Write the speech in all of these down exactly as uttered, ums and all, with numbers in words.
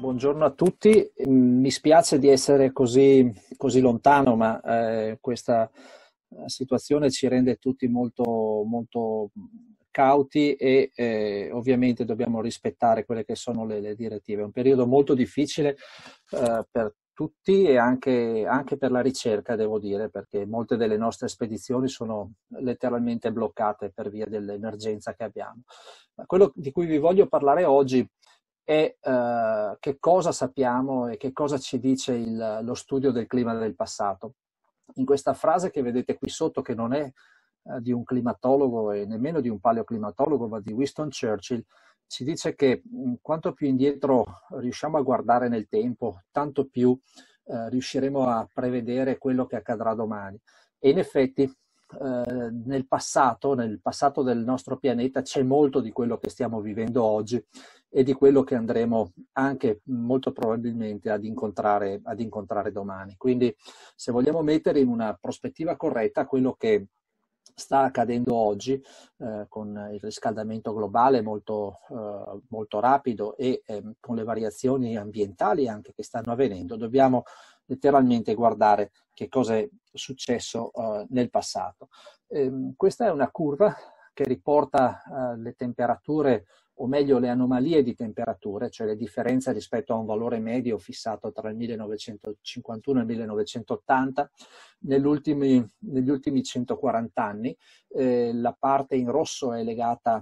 Buongiorno a tutti. Mi spiace di essere così, così lontano, ma eh, questa situazione ci rende tutti molto, molto cauti e eh, ovviamente dobbiamo rispettare quelle che sono le, le direttive. È un periodo molto difficile eh, per tutti e anche, anche per la ricerca, devo dire, perché molte delle nostre spedizioni sono letteralmente bloccate per via dell'emergenza che abbiamo. Ma quello di cui vi voglio parlare oggi è eh, che cosa sappiamo e che cosa ci dice il, lo studio del clima del passato. In questa frase che vedete qui sotto, che non è eh, di un climatologo e nemmeno di un paleoclimatologo, ma di Winston Churchill, ci dice che mh, quanto più indietro riusciamo a guardare nel tempo, tanto più eh, riusciremo a prevedere quello che accadrà domani. E in effetti eh, nel passato, nel passato del nostro pianeta, c'è molto di quello che stiamo vivendo oggi e di quello che andremo anche molto probabilmente ad incontrare, ad incontrare domani. Quindi se vogliamo mettere in una prospettiva corretta quello che sta accadendo oggi eh, con il riscaldamento globale molto, eh, molto rapido e eh, con le variazioni ambientali anche che stanno avvenendo, dobbiamo letteralmente guardare che cosa è successo eh, nel passato. Eh, questa è una curva che riporta eh, le temperature, o meglio le anomalie di temperature, cioè le differenze rispetto a un valore medio fissato tra il millenovecentocinquantuno e il millenovecentottanta negli ultimi, negli ultimi centoquaranta anni. Eh, la parte in rosso è legata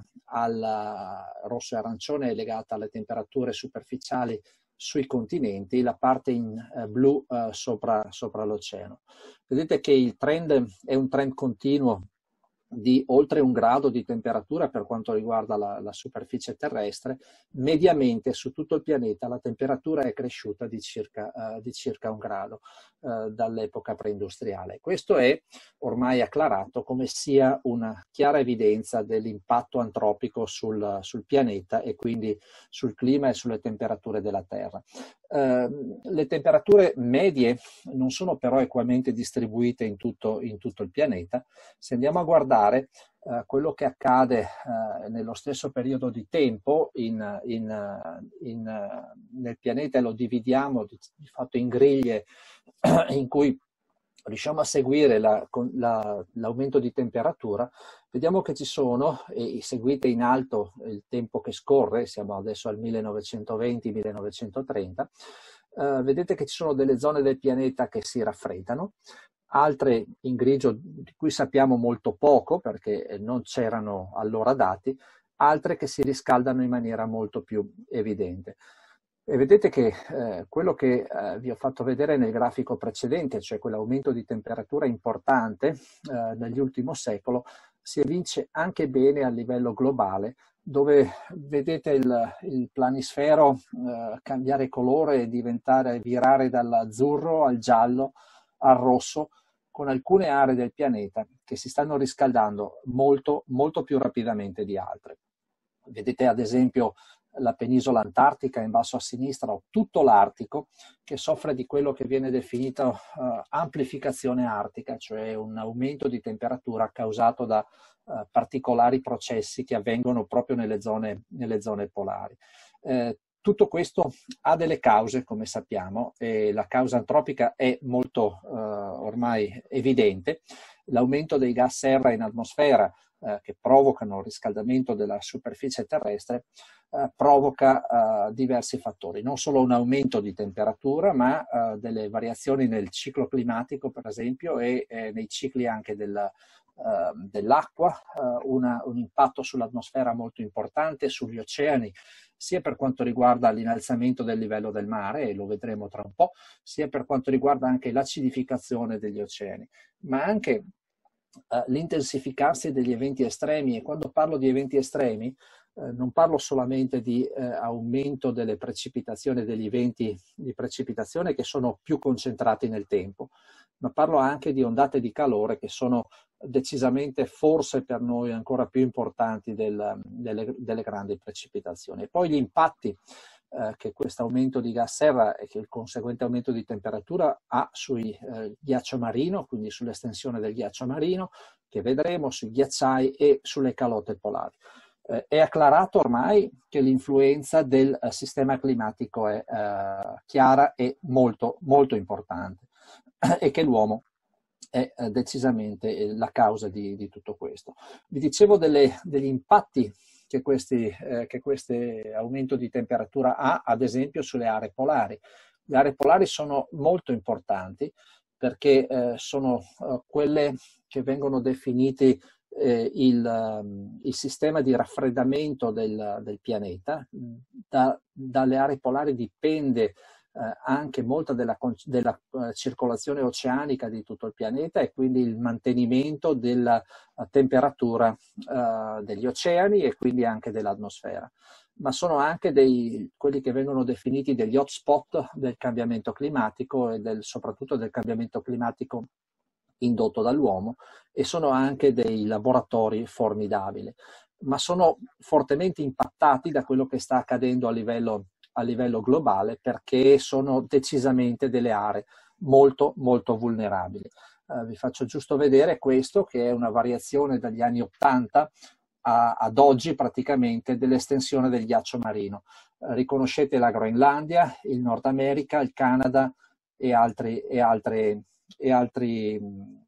al rosso e arancione è legata alle temperature superficiali sui continenti, la parte in eh, blu eh, sopra, sopra l'oceano. Vedete che il trend è un trend continuo di oltre un grado di temperatura per quanto riguarda la, la superficie terrestre. Mediamente su tutto il pianeta la temperatura è cresciuta di circa, uh, di circa un grado uh, dall'epoca preindustriale. Questo è ormai acclarato come sia una chiara evidenza dell'impatto antropico sul, sul pianeta e quindi sul clima e sulle temperature della Terra. Uh, le temperature medie non sono però equamente distribuite in tutto, in tutto il pianeta. Se andiamo a guardare uh, quello che accade uh, nello stesso periodo di tempo in, in, in, uh, nel pianeta, e lo dividiamo di, di fatto in griglie in cui riusciamo a seguire la, la, l'aumento di temperatura, vediamo che ci sono, e seguite in alto il tempo che scorre, siamo adesso al millenovecentoventi millenovecentotrenta, eh, vedete che ci sono delle zone del pianeta che si raffreddano, altre in grigio di cui sappiamo molto poco perché non c'erano allora dati, altre che si riscaldano in maniera molto più evidente. E vedete che eh, quello che eh, vi ho fatto vedere nel grafico precedente, cioè quell'aumento di temperatura importante eh, nell'ultimo secolo, si evince anche bene a livello globale, dove vedete il, il planisfero eh, cambiare colore e diventare, virare dall'azzurro al giallo al rosso, con alcune aree del pianeta che si stanno riscaldando molto, molto più rapidamente di altre. Vedete ad esempio la penisola antartica in basso a sinistra, o tutto l'Artico, che soffre di quello che viene definito uh, amplificazione artica, cioè un aumento di temperatura causato da uh, particolari processi che avvengono proprio nelle zone, nelle zone polari. Eh, tutto questo ha delle cause, come sappiamo, e la causa antropica è molto uh, ormai evidente. L'aumento dei gas serra in atmosfera eh, che provocano il riscaldamento della superficie terrestre eh, provoca eh, diversi fattori, non solo un aumento di temperatura, ma eh, delle variazioni nel ciclo climatico, per esempio, e eh, nei cicli anche del, Uh, dell'acqua, uh, una, un impatto sull'atmosfera molto importante, sugli oceani, sia per quanto riguarda l'innalzamento del livello del mare, e lo vedremo tra un po', sia per quanto riguarda anche l'acidificazione degli oceani, ma anche uh, l'intensificarsi degli eventi estremi. E quando parlo di eventi estremi eh, non parlo solamente di eh, aumento delle precipitazioni, degli eventi di precipitazione che sono più concentrati nel tempo, ma parlo anche di ondate di calore che sono decisamente, forse per noi, ancora più importanti del, delle, delle grandi precipitazioni. E poi gli impatti eh, che questo aumento di gas serra e che il conseguente aumento di temperatura ha sui eh, ghiaccio marino, quindi sull'estensione del ghiaccio marino, che vedremo, sui ghiacciai e sulle calotte polari. Eh, è acclarato ormai che l'influenza del eh, sistema climatico è eh, chiara e molto, molto importante e che l'uomo è eh, decisamente la causa di, di tutto questo. Vi dicevo delle, degli impatti che questi, eh, che questo aumento di temperatura ha, ad esempio, sulle aree polari. Le aree polari sono molto importanti perché eh, sono eh, quelle che vengono definite eh, il, um, il sistema di raffreddamento del, del pianeta. Da, dalle aree polari dipende Eh, anche molta della, della uh, circolazione oceanica di tutto il pianeta e quindi il mantenimento della uh, temperatura uh, degli oceani e quindi anche dell'atmosfera. Ma sono anche dei, quelli che vengono definiti degli hotspot del cambiamento climatico e del, soprattutto del cambiamento climatico indotto dall'uomo, e sono anche dei laboratori formidabili, ma sono fortemente impattati da quello che sta accadendo a livello a livello globale, perché sono decisamente delle aree molto molto vulnerabili. Eh, vi faccio giusto vedere questo, che è una variazione dagli anni ottanta a, ad oggi praticamente dell'estensione del ghiaccio marino. Eh, riconoscete la Groenlandia, il Nord America, il Canada e altri, e altri, e altri, mh,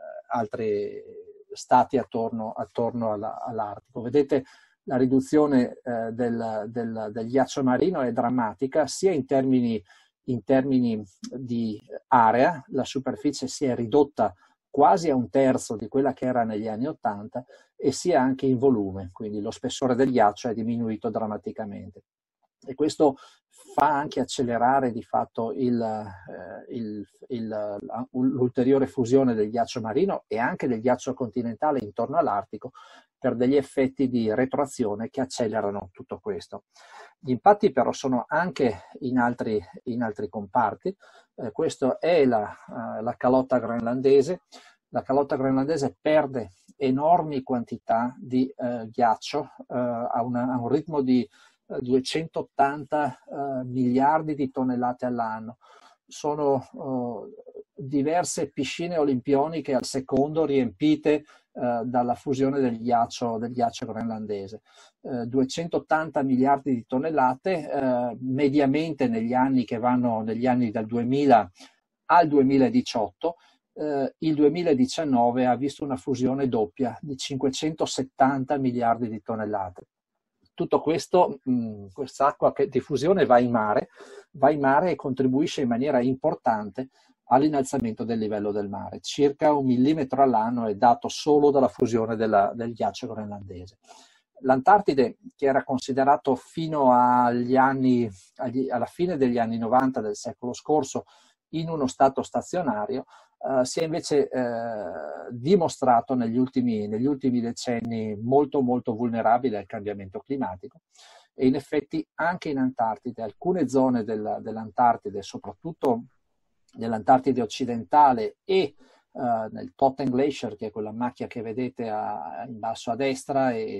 altri stati attorno, attorno alla, all'Artico. Vedete, la riduzione eh, del, del, del ghiaccio marino è drammatica, sia in termini, in termini di area, la superficie si è ridotta quasi a un terzo di quella che era negli anni ottanta, e sia anche in volume, quindi lo spessore del ghiaccio è diminuito drammaticamente. E questo fa anche accelerare di fatto il, eh, il, il, l'ulteriore fusione del ghiaccio marino e anche del ghiaccio continentale intorno all'Artico, per degli effetti di retroazione che accelerano tutto questo. Gli impatti però sono anche in altri, in altri comparti. Eh, questa è la, uh, la calotta groenlandese. La calotta groenlandese perde enormi quantità di uh, ghiaccio uh, a, una, a un ritmo di duecentottanta uh, miliardi di tonnellate all'anno. Sono uh, diverse piscine olimpioniche al secondo riempite uh, dalla fusione del ghiaccio, del ghiaccio groenlandese. Uh, duecentottanta miliardi di tonnellate, uh, mediamente negli anni che vanno, negli anni dal duemila al duemiladiciotto. Uh, il duemiladiciannove ha visto una fusione doppia di cinquecentosettanta miliardi di tonnellate. Tutto questo, mh, quest'acqua di fusione va in mare, va in mare e contribuisce in maniera importante all'innalzamento del livello del mare. Circa un millimetro all'anno è dato solo dalla fusione della, del ghiaccio groenlandese. L'Antartide, che era considerato fino agli anni, agli, alla fine degli anni novanta del secolo scorso in uno stato stazionario, Uh, si è invece uh, dimostrato negli ultimi, negli ultimi decenni molto molto vulnerabile al cambiamento climatico, e in effetti anche in Antartide, alcune zone del, dell'Antartide, soprattutto nell'Antartide occidentale e uh, nel Totten Glacier, che è quella macchia che vedete a, in basso a destra, e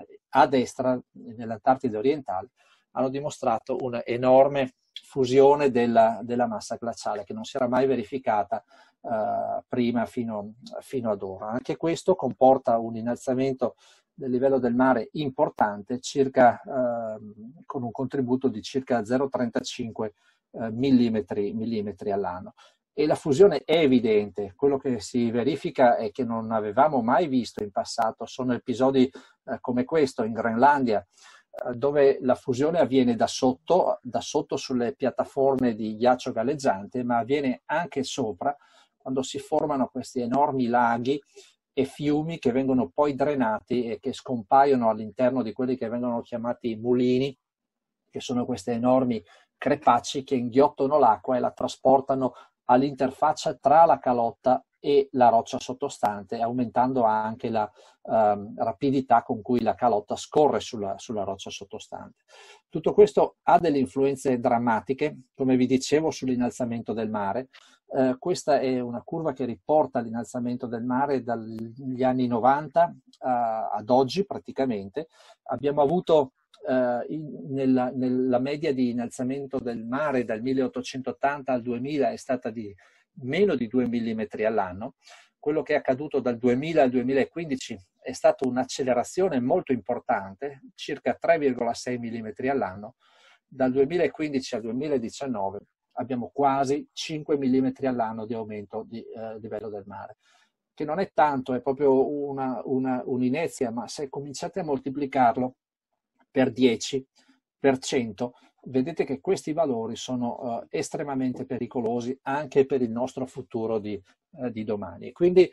a destra nell'Antartide orientale, hanno dimostrato un'enorme fusione della, della massa glaciale che non si era mai verificata Uh, prima fino, fino ad ora. Anche questo comporta un innalzamento del livello del mare importante, circa, uh, con un contributo di circa zero virgola trentacinque uh, millimetri, millimetri all'anno. E la fusione è evidente. Quello che si verifica e che non avevamo mai visto in passato sono episodi uh, come questo in Groenlandia, uh, dove la fusione avviene da sotto, da sotto sulle piattaforme di ghiaccio galleggiante, ma avviene anche sopra, quando si formano questi enormi laghi e fiumi che vengono poi drenati e che scompaiono all'interno di quelli che vengono chiamati mulini, che sono questi enormi crepacci che inghiottono l'acqua e la trasportano all'interfaccia tra la calotta e la roccia sottostante, aumentando anche la um, rapidità con cui la calotta scorre sulla, sulla roccia sottostante. Tutto questo ha delle influenze drammatiche, come vi dicevo, sull'innalzamento del mare. Uh, questa è una curva che riporta l'innalzamento del mare dagli anni novanta uh, ad oggi praticamente. Abbiamo avuto Uh, in, nella, nella media di innalzamento del mare dal milleottocentottanta al duemila è stata di meno di due millimetri all'anno. Quello che è accaduto dal duemila al duemilaquindici è stata un'accelerazione molto importante, circa tre virgola sei millimetri all'anno. Dal duemilaquindici al duemiladiciannove abbiamo quasi cinque millimetri all'anno di aumento di eh, livello del mare, che non è tanto, è proprio una, una, un'inezia, ma se cominciate a moltiplicarlo per dieci, per cento, vedete che questi valori sono eh, estremamente pericolosi anche per il nostro futuro di, eh, di domani. Quindi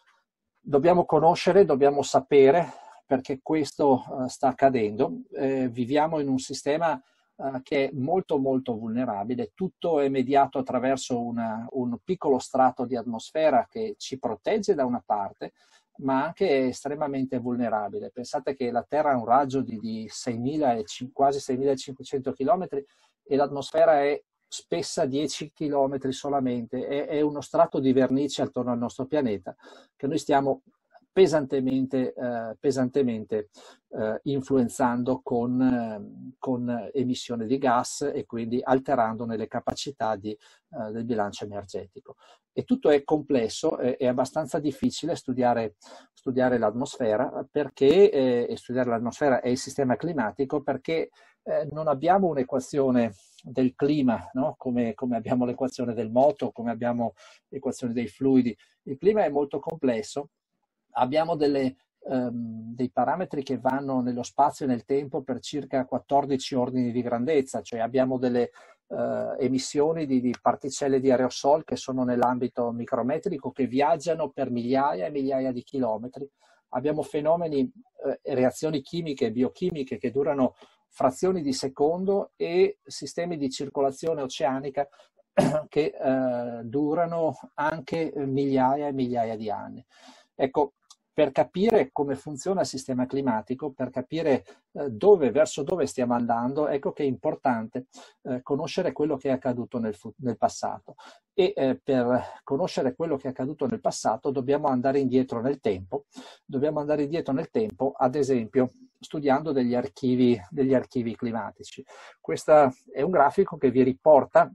dobbiamo conoscere, dobbiamo sapere perché questo eh, sta accadendo. Eh, viviamo in un sistema eh, che è molto molto vulnerabile, tutto è mediato attraverso una, un piccolo strato di atmosfera che ci protegge da una parte, ma anche è estremamente vulnerabile. Pensate che la Terra ha un raggio di, di seimila e quasi seimilacinquecento chilometri e l'atmosfera è spessa dieci chilometri solamente, è, è uno strato di vernice attorno al nostro pianeta che noi stiamo pesantemente, eh, pesantemente eh, influenzando con, eh, con emissione di gas e quindi alterandone le capacità di, eh, del bilancio energetico. E tutto è complesso, è, è abbastanza difficile studiare, studiare l'atmosfera perché, eh, e studiare l'atmosfera e il sistema climatico perché eh, non abbiamo un'equazione del clima, no? come, come abbiamo l'equazione del moto, come abbiamo l'equazione dei fluidi. Il clima è molto complesso, abbiamo delle, um, dei parametri che vanno nello spazio e nel tempo per circa quattordici ordini di grandezza, cioè abbiamo delle uh, emissioni di, di particelle di aerosol che sono nell'ambito micrometrico che viaggiano per migliaia e migliaia di chilometri. Abbiamo fenomeni, uh, reazioni chimiche e biochimiche che durano frazioni di secondo e sistemi di circolazione oceanica che eh, durano anche migliaia e migliaia di anni. Ecco, per capire come funziona il sistema climatico, per capire eh, dove, verso dove stiamo andando, ecco che è importante eh, conoscere quello che è accaduto nel, nel passato. E eh, per conoscere quello che è accaduto nel passato dobbiamo andare indietro nel tempo. Dobbiamo andare indietro nel tempo, ad esempio, studiando degli archivi, degli archivi climatici. Questo è un grafico che vi riporta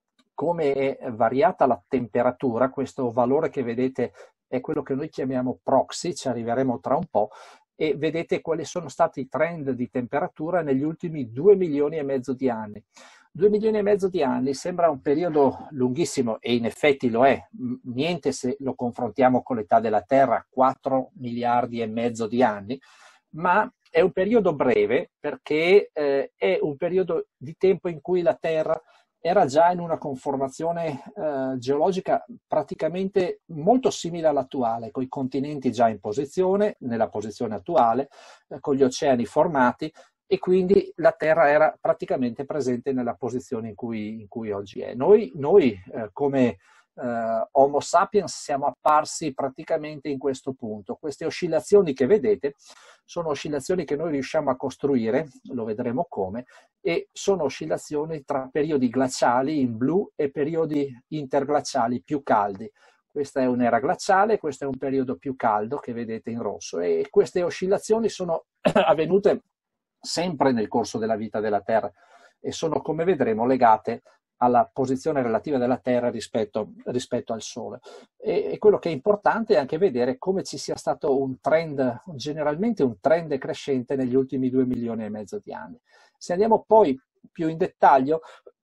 come è variata la temperatura, questo valore che vedete è quello che noi chiamiamo proxy, ci arriveremo tra un po', e vedete quali sono stati i trend di temperatura negli ultimi due milioni e mezzo di anni. Due milioni e mezzo di anni sembra un periodo lunghissimo e in effetti lo è, niente se lo confrontiamo con l'età della Terra, quattro miliardi e mezzo di anni, ma è un periodo breve perché eh, è un periodo di tempo in cui la Terra era già in una conformazione eh, geologica praticamente molto simile all'attuale, con i continenti già in posizione, nella posizione attuale, eh, con gli oceani formati e quindi la Terra era praticamente presente nella posizione in cui, in cui oggi è. Noi, noi eh, come eh, Homo sapiens siamo apparsi praticamente in questo punto. Queste oscillazioni che vedete sono oscillazioni che noi riusciamo a costruire, lo vedremo come, e sono oscillazioni tra periodi glaciali in blu e periodi interglaciali più caldi. Questa è un'era glaciale, questo è un periodo più caldo che vedete in rosso e queste oscillazioni sono avvenute sempre nel corso della vita della Terra e sono, come vedremo, legate alla posizione relativa della Terra rispetto, rispetto al Sole. E, e quello che è importante è anche vedere come ci sia stato un trend, generalmente un trend crescente negli ultimi due milioni e mezzo di anni. Se andiamo poi più in dettaglio,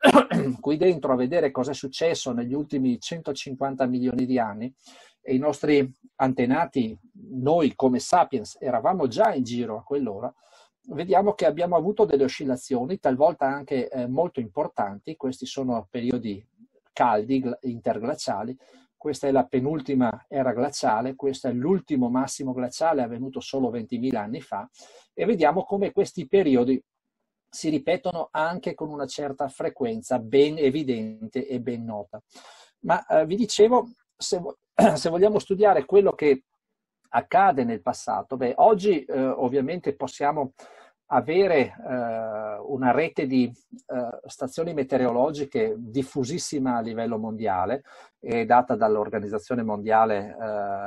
qui dentro a vedere cosa è successo negli ultimi centocinquanta milioni di anni, e i nostri antenati, noi come Sapiens, eravamo già in giro a quell'ora, vediamo che abbiamo avuto delle oscillazioni, talvolta anche eh, molto importanti. Questi sono periodi caldi, interglaciali. Questa è la penultima era glaciale, questo è l'ultimo massimo glaciale avvenuto solo ventimila anni fa e vediamo come questi periodi si ripetono anche con una certa frequenza ben evidente e ben nota. Ma eh, vi dicevo, se, se vogliamo studiare quello che accade nel passato, beh, oggi eh, ovviamente possiamo avere eh, una rete di eh, stazioni meteorologiche diffusissima a livello mondiale, è data dall'Organizzazione Mondiale eh,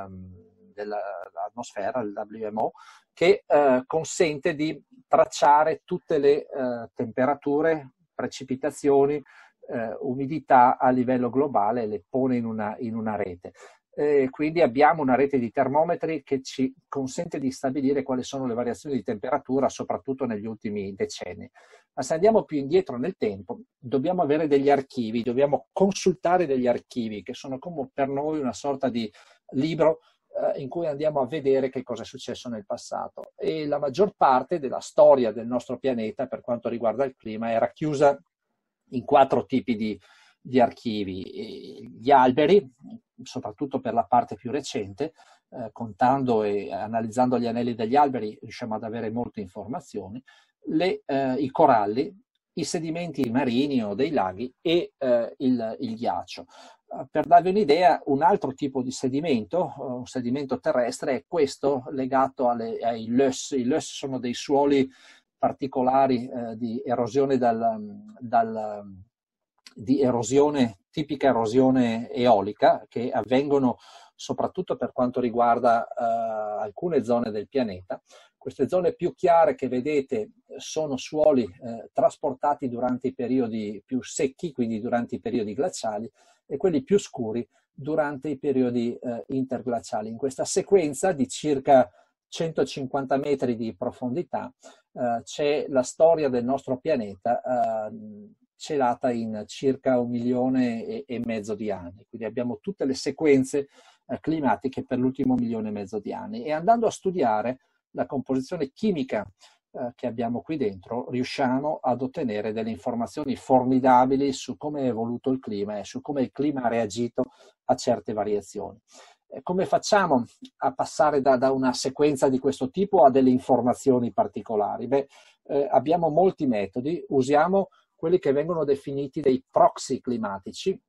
dell'Atmosfera, il W M O, che eh, consente di tracciare tutte le eh, temperature, precipitazioni, eh, umidità a livello globale e le pone in una, in una rete. Eh, quindi abbiamo una rete di termometri che ci consente di stabilire quali sono le variazioni di temperatura, soprattutto negli ultimi decenni. Ma se andiamo più indietro nel tempo, dobbiamo avere degli archivi, dobbiamo consultare degli archivi che sono come per noi una sorta di libro eh, in cui andiamo a vedere che cosa è successo nel passato. E la maggior parte della storia del nostro pianeta per quanto riguarda il clima è racchiusa in quattro tipi di, di archivi. Gli alberi, soprattutto per la parte più recente, eh, contando e analizzando gli anelli degli alberi riusciamo ad avere molte informazioni, le, eh, i coralli, i sedimenti marini o dei laghi e eh, il, il ghiaccio. Uh, per darvi un'idea, un altro tipo di sedimento, uh, un sedimento terrestre, è questo legato alle, ai loess. I loess sono dei suoli particolari eh, di erosione dal, dal, di erosione, tipica erosione eolica, che avvengono soprattutto per quanto riguarda uh, alcune zone del pianeta. Queste zone più chiare che vedete sono suoli eh, trasportati durante i periodi più secchi, quindi durante i periodi glaciali, e quelli più scuri durante i periodi eh, interglaciali. In questa sequenza di circa centocinquanta metri di profondità eh, c'è la storia del nostro pianeta eh, celata in circa un milione e, e mezzo di anni. Quindi abbiamo tutte le sequenze eh, climatiche per l'ultimo milione e mezzo di anni. E andando a studiare la composizione chimica eh, che abbiamo qui dentro, riusciamo ad ottenere delle informazioni formidabili su come è evoluto il clima e su come il clima ha reagito a certe variazioni. Eh, come facciamo a passare da, da una sequenza di questo tipo a delle informazioni particolari? Beh, eh, abbiamo molti metodi, usiamo quelli che vengono definiti dei proxy climatici,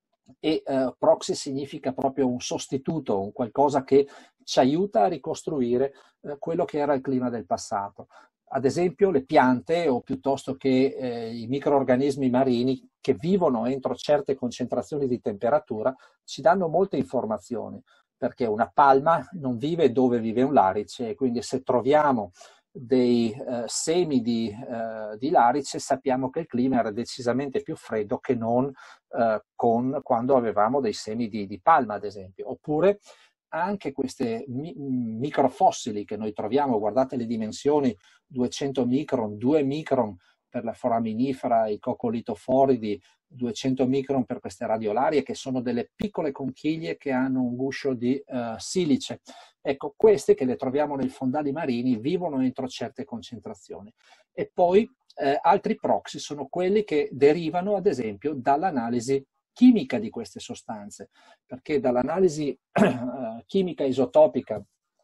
e eh, proxy significa proprio un sostituto, un qualcosa che ci aiuta a ricostruire eh, quello che era il clima del passato. Ad esempio le piante o piuttosto che eh, i microrganismi marini che vivono entro certe concentrazioni di temperatura ci danno molte informazioni, perché una palma non vive dove vive un larice, e quindi se troviamo dei eh, semi di, eh, di larice sappiamo che il clima era decisamente più freddo che non eh, con, quando avevamo dei semi di, di palma, ad esempio. Oppure anche queste mi microfossili che noi troviamo, guardate le dimensioni, duecento micron, due micron per la foraminifera, i coccolitoforidi, duecento micron per queste radiolarie, che sono delle piccole conchiglie che hanno un guscio di uh, silice. Ecco, queste che le troviamo nei fondali marini vivono entro certe concentrazioni. E poi eh, altri proxy sono quelli che derivano, ad esempio, dall'analisi chimica di queste sostanze, perché dall'analisi eh, chimica isotopica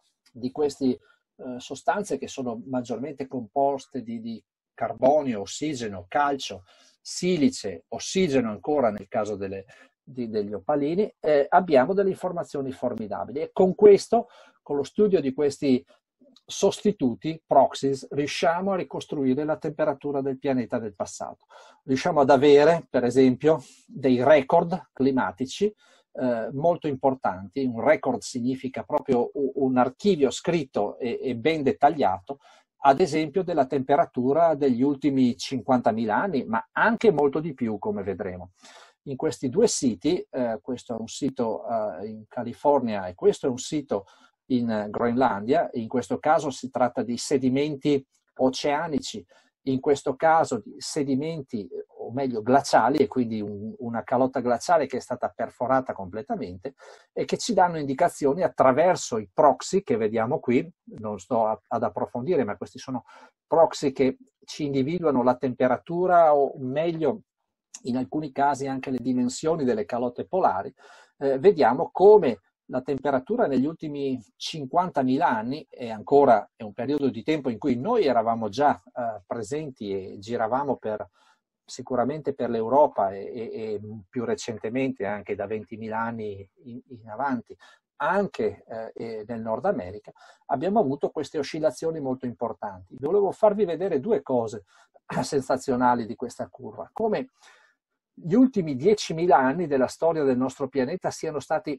di queste eh, sostanze, che sono maggiormente composte di, di carbonio, ossigeno, calcio, silice, ossigeno ancora nel caso delle, di, degli opalini, eh, abbiamo delle informazioni formidabili. E con questo, con lo studio di questi sostituti, proxies, riusciamo a ricostruire la temperatura del pianeta del passato. Riusciamo ad avere, per esempio, dei record climatici eh, molto importanti. Un record significa proprio un archivio scritto e, e ben dettagliato, ad esempio della temperatura degli ultimi cinquantamila anni, ma anche molto di più, come vedremo. In questi due siti, eh, questo è un sito eh, in California e questo è un sito in Groenlandia, in questo caso si tratta di sedimenti oceanici, in questo caso di sedimenti, o meglio glaciali, e quindi un, una calotta glaciale che è stata perforata completamente e che ci danno indicazioni attraverso i proxy che vediamo qui. Non sto a, ad approfondire, ma questi sono proxy che ci individuano la temperatura, o meglio in alcuni casi anche le dimensioni delle calotte polari. Eh, vediamo come la temperatura negli ultimi cinquantamila anni, è ancora è un periodo di tempo in cui noi eravamo già eh, presenti e giravamo per, sicuramente per l'Europa e, e, e più recentemente anche da ventimila anni in, in avanti, anche eh, nel Nord America, abbiamo avuto queste oscillazioni molto importanti. Volevo farvi vedere due cose sensazionali di questa curva, come gli ultimi diecimila anni della storia del nostro pianeta siano stati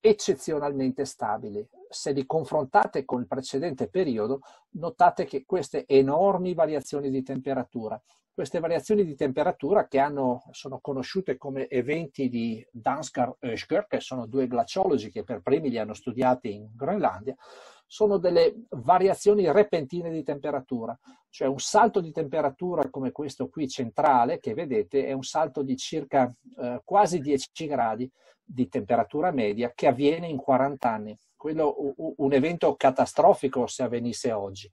eccezionalmente stabili. Se li confrontate con il precedente periodo, notate che queste enormi variazioni di temperatura, queste variazioni di temperatura che hanno, sono conosciute come eventi di Danskar-Oeschger, che sono due glaciologi che per primi li hanno studiati in Groenlandia, sono delle variazioni repentine di temperatura, cioè un salto di temperatura come questo qui centrale che vedete è un salto di circa eh, quasi dieci gradi di temperatura media che avviene in quaranta anni. Quello, un evento catastrofico se avvenisse oggi.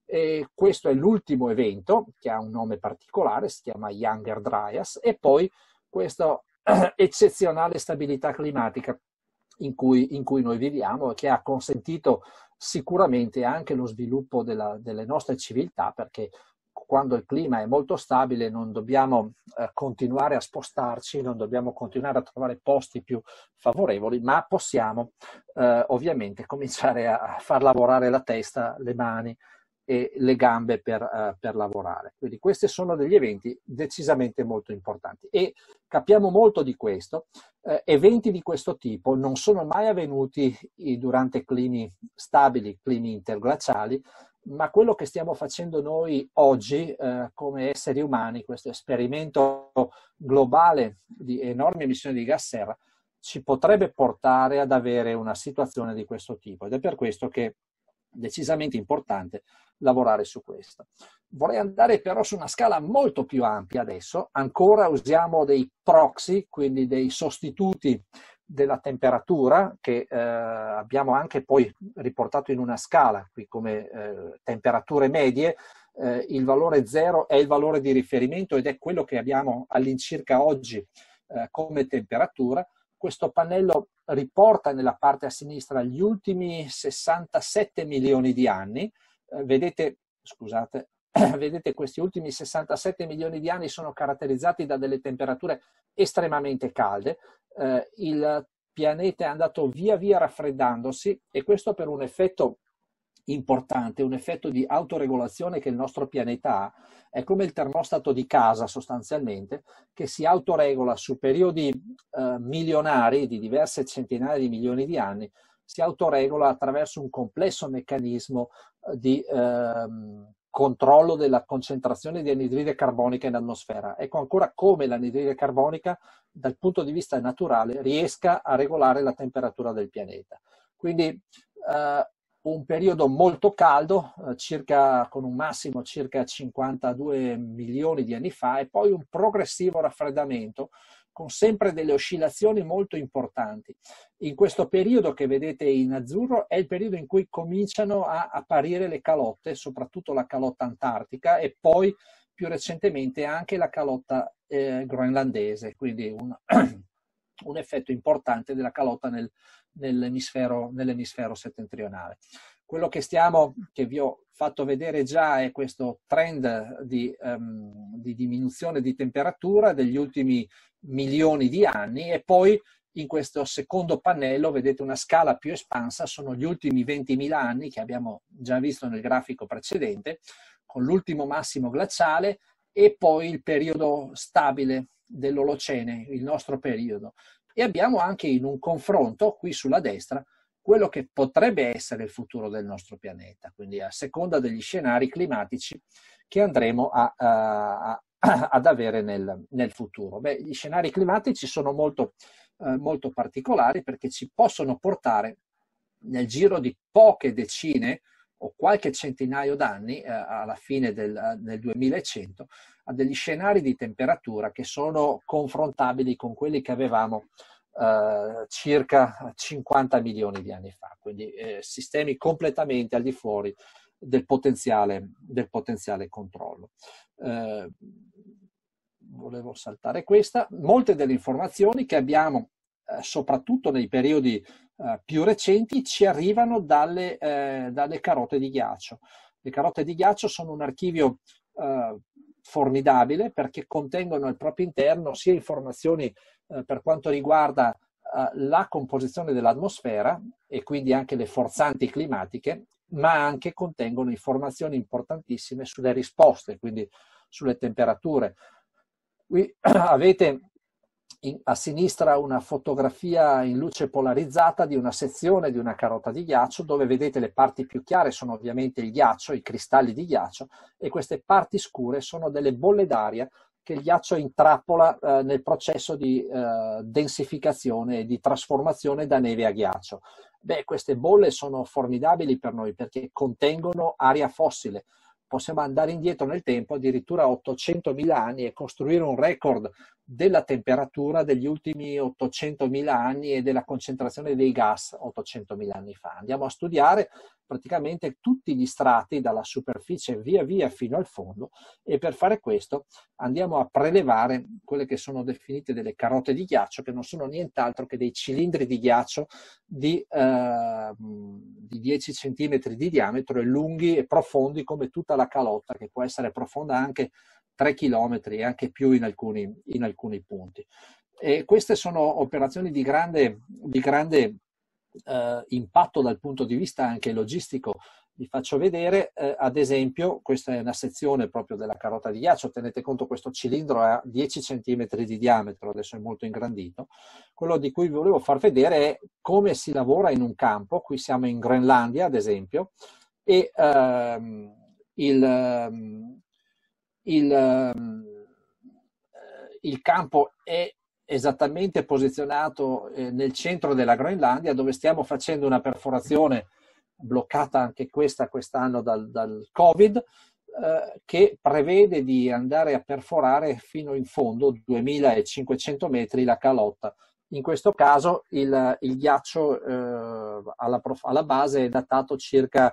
E questo è l'ultimo evento che ha un nome particolare, si chiama Younger Dryas, e poi questa eccezionale stabilità climatica in cui, in cui noi viviamo e che ha consentito sicuramente anche lo sviluppo della, delle nostre civiltà, perché quando il clima è molto stabile non dobbiamo eh, continuare a spostarci, non dobbiamo continuare a trovare posti più favorevoli, ma possiamo eh, ovviamente cominciare a far lavorare la testa, le mani e le gambe per, uh, per lavorare. Quindi questi sono degli eventi decisamente molto importanti e capiamo molto di questo. Eh, eventi di questo tipo non sono mai avvenuti durante climi stabili, climi interglaciali, ma quello che stiamo facendo noi oggi eh, come esseri umani, questo esperimento globale di enormi emissioni di gas serra, ci potrebbe portare ad avere una situazione di questo tipo ed è per questo che è decisamente importante lavorare su questo. Vorrei andare però su una scala molto più ampia adesso, ancora usiamo dei proxy, quindi dei sostituti della temperatura che eh, abbiamo anche poi riportato in una scala, qui come eh, temperature medie, eh, il valore zero è il valore di riferimento ed è quello che abbiamo all'incirca oggi eh, come temperatura. Questo pannello riporta nella parte a sinistra gli ultimi sessantasette milioni di anni. Eh, vedete, scusate, vedete questi ultimi sessantasette milioni di anni sono caratterizzati da delle temperature estremamente calde. Eh, il pianeta è andato via via raffreddandosi e questo per un effetto importante, un effetto di autoregolazione che il nostro pianeta ha. È come il termostato di casa sostanzialmente, che si autoregola su periodi eh, milionari di diverse centinaia di milioni di anni, si autoregola attraverso un complesso meccanismo di eh, controllo della concentrazione di anidride carbonica in atmosfera. Ecco ancora come l'anidride carbonica dal punto di vista naturale riesca a regolare la temperatura del pianeta. Quindi eh, un periodo molto caldo, eh, circa, con un massimo circa cinquantadue milioni di anni fa, e poi un progressivo raffreddamento con sempre delle oscillazioni molto importanti. In questo periodo che vedete in azzurro è il periodo in cui cominciano a apparire le calotte, soprattutto la calotta antartica e poi più recentemente anche la calotta eh, groenlandese, quindi un, un effetto importante della calotta nel, nell'emisfero, nell'emisfero settentrionale. Quello che stiamo, che vi ho fatto vedere già, è questo trend di, um, di diminuzione di temperatura degli ultimi milioni di anni, e poi in questo secondo pannello vedete una scala più espansa, sono gli ultimi ventimila anni che abbiamo già visto nel grafico precedente, con l'ultimo massimo glaciale e poi il periodo stabile dell'Olocene, il nostro periodo. E abbiamo anche in un confronto qui sulla destra quello che potrebbe essere il futuro del nostro pianeta, quindi a seconda degli scenari climatici che andremo a, a, a, ad avere nel, nel futuro. Beh, gli scenari climatici sono molto, eh, molto particolari perché ci possono portare nel giro di poche decine o qualche centinaio d'anni, eh, alla fine del, del duemilacento, a degli scenari di temperatura che sono confrontabili con quelli che avevamo Uh, circa cinquanta milioni di anni fa, quindi eh, sistemi completamente al di fuori del potenziale, del potenziale controllo. Uh, volevo saltare questa. Molte delle informazioni che abbiamo, eh, soprattutto nei periodi eh, più recenti, ci arrivano dalle, eh, dalle carote di ghiaccio. Le carote di ghiaccio sono un archivio eh, formidabile perché contengono al proprio interno sia informazioni Eh, per quanto riguarda eh, la composizione dell'atmosfera e quindi anche le forzanti climatiche, ma anche contengono informazioni importantissime sulle risposte, quindi sulle temperature. Qui avete in, a sinistra una fotografia in luce polarizzata di una sezione di una carota di ghiaccio, dove vedete le parti più chiare sono ovviamente il ghiaccio, i cristalli di ghiaccio, e queste parti scure sono delle bolle d'aria che il ghiaccio intrappola eh, nel processo di eh, densificazione e di trasformazione da neve a ghiaccio. Beh, queste bolle sono formidabili per noi perché contengono aria fossile. Possiamo andare indietro nel tempo addirittura ottocentomila anni e costruire un record della temperatura degli ultimi ottocentomila anni e della concentrazione dei gas ottocentomila anni fa. Andiamo a studiare praticamente tutti gli strati dalla superficie via via fino al fondo, e per fare questo andiamo a prelevare quelle che sono definite delle carote di ghiaccio, che non sono nient'altro che dei cilindri di ghiaccio di, eh, di dieci centimetri di diametro e lunghi e profondi come tutta la calotta, che può essere profonda anche tre chilometri e anche più in alcuni, in alcuni punti. E queste sono operazioni di grande, di grande eh, impatto dal punto di vista anche logistico. Vi faccio vedere, eh, ad esempio, questa è una sezione proprio della carota di ghiaccio. Tenete conto, questo cilindro ha dieci centimetri di diametro, adesso è molto ingrandito. Quello di cui vi volevo far vedere è come si lavora in un campo. Qui siamo in Groenlandia, ad esempio, e ehm, il... Ehm, Il, il campo è esattamente posizionato nel centro della Groenlandia, dove stiamo facendo una perforazione bloccata anche questa quest'anno dal, dal Covid, eh, che prevede di andare a perforare fino in fondo, duemilacinquecento metri, la calotta. In questo caso il, il ghiaccio eh, alla, alla base è datato circa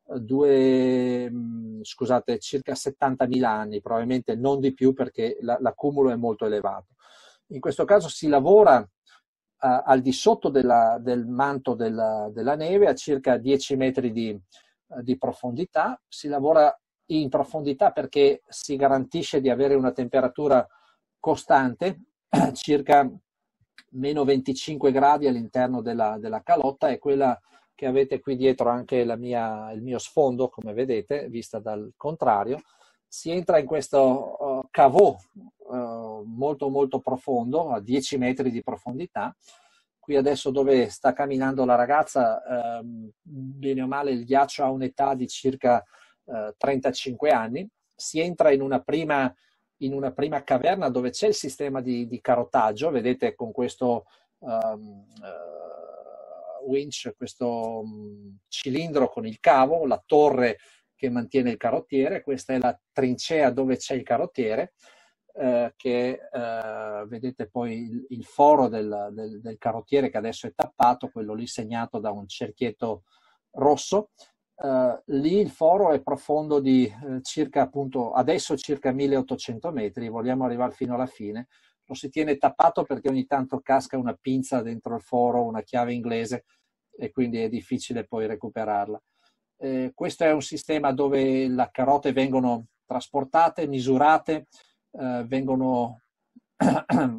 Due, scusate, circa settantamila anni, probabilmente non di più perché la, l'accumulo è molto elevato. In questo caso si lavora uh, al di sotto della, del manto della, della neve a circa dieci metri di, uh, di profondità. Si lavora in profondità perché si garantisce di avere una temperatura costante, circa meno venticinque gradi all'interno della, della calotta, e quella che avete qui dietro anche la mia, il mio sfondo, come vedete, vista dal contrario. Si entra in questo uh, caveau uh, molto molto profondo, a dieci metri di profondità. Qui adesso dove sta camminando la ragazza, uh, bene o male il ghiaccio ha un'età di circa uh, trentacinque anni. Si entra in una prima, in una prima caverna dove c'è il sistema di, di carotaggio, vedete, con questo um, uh, winch, questo um, cilindro con il cavo, la torre che mantiene il carottiere. Questa è la trincea dove c'è il carottiere, eh, che eh, vedete poi il, il foro del, del, del carottiere, che adesso è tappato, quello lì segnato da un cerchietto rosso. Uh, lì il foro è profondo di eh, circa, appunto, adesso circa milleottocento metri, vogliamo arrivare fino alla fine. Lo si tiene tappato perché ogni tanto casca una pinza dentro il foro, una chiave inglese, e quindi è difficile poi recuperarla. Eh, questo è un sistema dove le carote vengono trasportate, misurate, eh, vengono eh,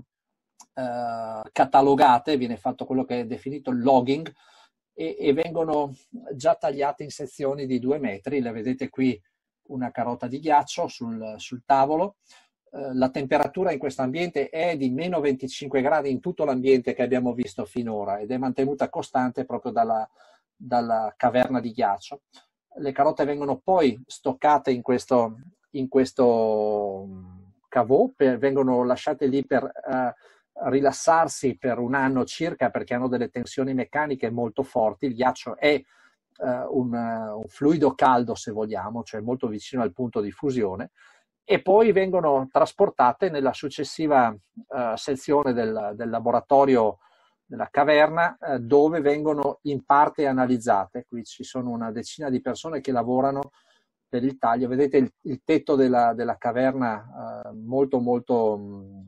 catalogate, viene fatto quello che è definito il logging, e, e vengono già tagliate in sezioni di due metri. Le vedete qui una carota di ghiaccio sul, sul tavolo. La temperatura in questo ambiente è di meno venticinque gradi in tutto l'ambiente che abbiamo visto finora, ed è mantenuta costante proprio dalla, dalla caverna di ghiaccio. Le carote vengono poi stoccate in questo, in questo caveau, per, vengono lasciate lì per uh, rilassarsi per un anno circa, perché hanno delle tensioni meccaniche molto forti. Il ghiaccio è uh, un, uh, un fluido caldo, se vogliamo, cioè molto vicino al punto di fusione, e poi vengono trasportate nella successiva uh, sezione del, del laboratorio della caverna, uh, dove vengono in parte analizzate. Qui ci sono una decina di persone che lavorano per il taglio. Vedete il, il tetto della, della caverna uh, molto molto um,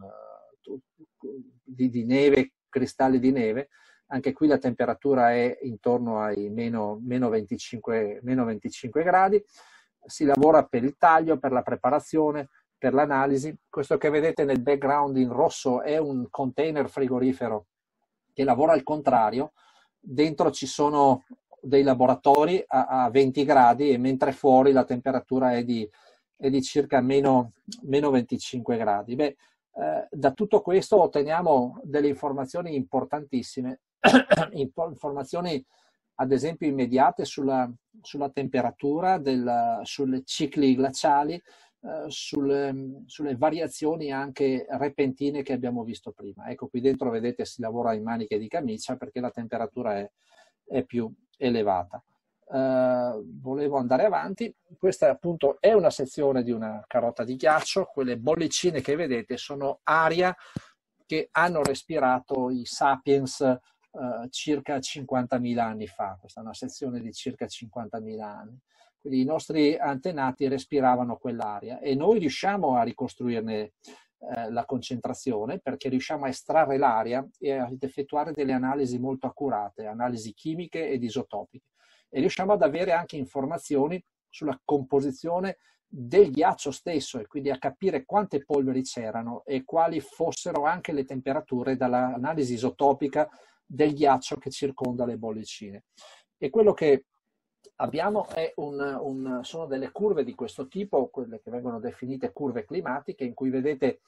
di, di neve, cristalli di neve. Anche qui la temperatura è intorno ai meno, meno, venticinque, meno venticinque gradi. Si lavora per il taglio, per la preparazione, per l'analisi. Questo che vedete nel background in rosso è un container frigorifero che lavora al contrario. Dentro ci sono dei laboratori a, a venti gradi, e mentre fuori la temperatura è di, è di circa meno, meno venticinque gradi. Beh, Eh, da tutto questo otteniamo delle informazioni importantissime, informazioni ad esempio immediate sulla, sulla temperatura, del, sulle cicli glaciali, eh, sulle, sulle variazioni anche repentine che abbiamo visto prima. Ecco, qui dentro vedete si lavora in maniche di camicia perché la temperatura è, è più elevata. Uh, volevo andare avanti. Questa appunto è una sezione di una carota di ghiaccio. Quelle bollicine che vedete sono aria che hanno respirato i sapiens uh, circa cinquantamila anni fa. Questa è una sezione di circa cinquantamila anni. Quindi i nostri antenati respiravano quell'aria e noi riusciamo a ricostruirne uh, la concentrazione perché riusciamo a estrarre l'aria e ad effettuare delle analisi molto accurate, analisi chimiche ed isotopiche. E riusciamo ad avere anche informazioni sulla composizione del ghiaccio stesso e quindi a capire quante polveri c'erano e quali fossero anche le temperature dall'analisi isotopica del ghiaccio che circonda le bollicine. E quello che abbiamo è un, un, sono delle curve di questo tipo, quelle che vengono definite curve climatiche, in cui vedete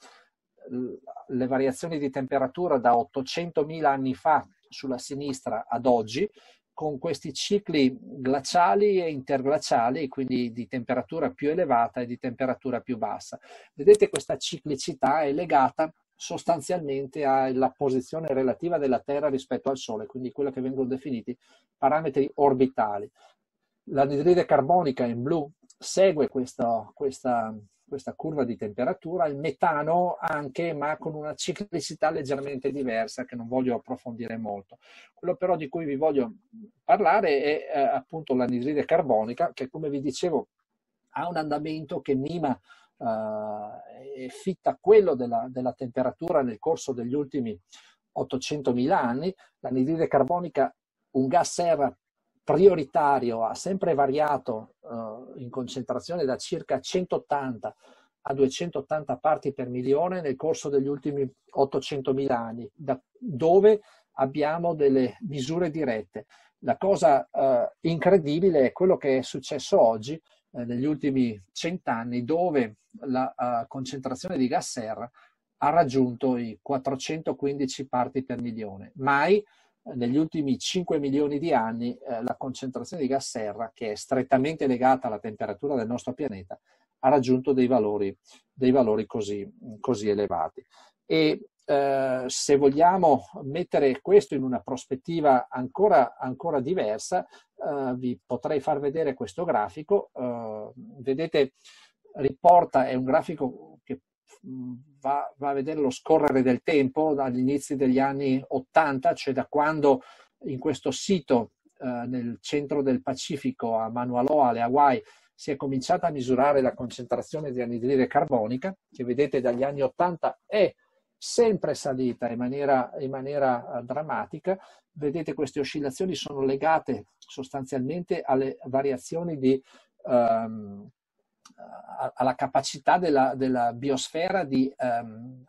le variazioni di temperatura da ottocentomila anni fa sulla sinistra ad oggi, con questi cicli glaciali e interglaciali, quindi di temperatura più elevata e di temperatura più bassa. Vedete, questa ciclicità è legata sostanzialmente alla posizione relativa della Terra rispetto al Sole, quindi quello che vengono definiti parametri orbitali. L'anidride carbonica in blu segue questa, questa, questa curva di temperatura, il metano anche, ma con una ciclicità leggermente diversa che non voglio approfondire molto. Quello però di cui vi voglio parlare è eh, appunto l'anidride carbonica, che come vi dicevo ha un andamento che mima eh, e fitta quello della, della temperatura nel corso degli ultimi ottocentomila anni. L'anidride carbonica, un gas serra prioritario, ha sempre variato uh, in concentrazione da circa centottanta a duecentottanta parti per milione nel corso degli ultimi ottocentomila anni, da dove abbiamo delle misure dirette. La cosa uh, incredibile è quello che è successo oggi, eh, negli ultimi cent'anni, dove la uh, concentrazione di gas serra ha raggiunto i quattrocentoquindici parti per milione. Mai negli ultimi cinque milioni di anni eh, la concentrazione di gas serra, che è strettamente legata alla temperatura del nostro pianeta, ha raggiunto dei valori, dei valori così, così elevati. E eh, se vogliamo mettere questo in una prospettiva ancora, ancora diversa, eh, vi potrei far vedere questo grafico. Eh, vedete, riporta, è un grafico che Va, va a vedere lo scorrere del tempo dagli inizi degli anni ottanta, cioè da quando in questo sito eh, nel centro del Pacifico a Manualoa, alle Hawaii, si è cominciata a misurare la concentrazione di anidride carbonica, che vedete dagli anni ottanta è sempre salita in maniera, in maniera uh, drammatica. Vedete, queste oscillazioni sono legate sostanzialmente alle variazioni di um, alla capacità della, della biosfera di um,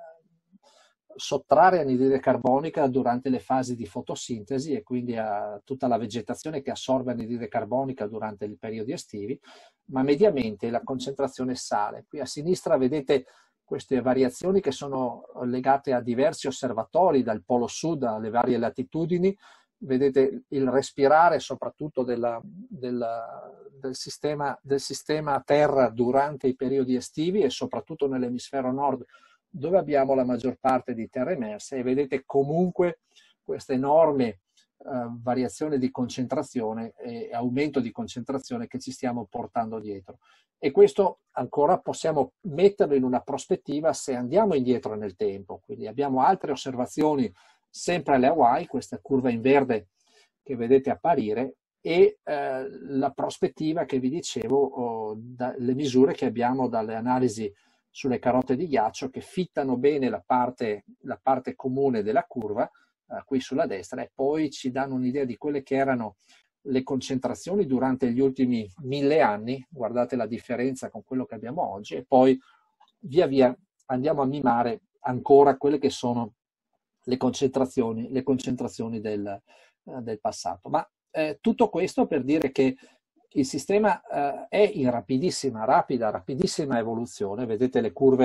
sottrarre anidride carbonica durante le fasi di fotosintesi e quindi a tutta la vegetazione che assorbe anidride carbonica durante i periodi estivi, ma mediamente la concentrazione sale. Qui a sinistra vedete queste variazioni che sono legate a diversi osservatori dal polo sud alle varie latitudini. Vedete il respirare soprattutto della, della, del, sistema, del sistema Terra durante i periodi estivi e soprattutto nell'emisfero nord, dove abbiamo la maggior parte di terre emerse, e vedete comunque questa enorme eh, variazione di concentrazione e aumento di concentrazione che ci stiamo portando dietro. E questo ancora possiamo metterlo in una prospettiva se andiamo indietro nel tempo. Quindi abbiamo altre osservazioni sempre alle Hawaii, questa curva in verde che vedete apparire, e eh, la prospettiva che vi dicevo, oh, da, le misure che abbiamo dalle analisi sulle carote di ghiaccio che fittano bene la parte, la parte comune della curva, eh, qui sulla destra, e poi ci danno un'idea di quelle che erano le concentrazioni durante gli ultimi mille anni. Guardate la differenza con quello che abbiamo oggi, e poi via via andiamo a mimare ancora quelle che sono le concentrazioni, le concentrazioni del, eh, del passato. Ma eh, tutto questo per dire che il sistema eh, è in rapidissima, rapida, rapidissima evoluzione. Vedete le curve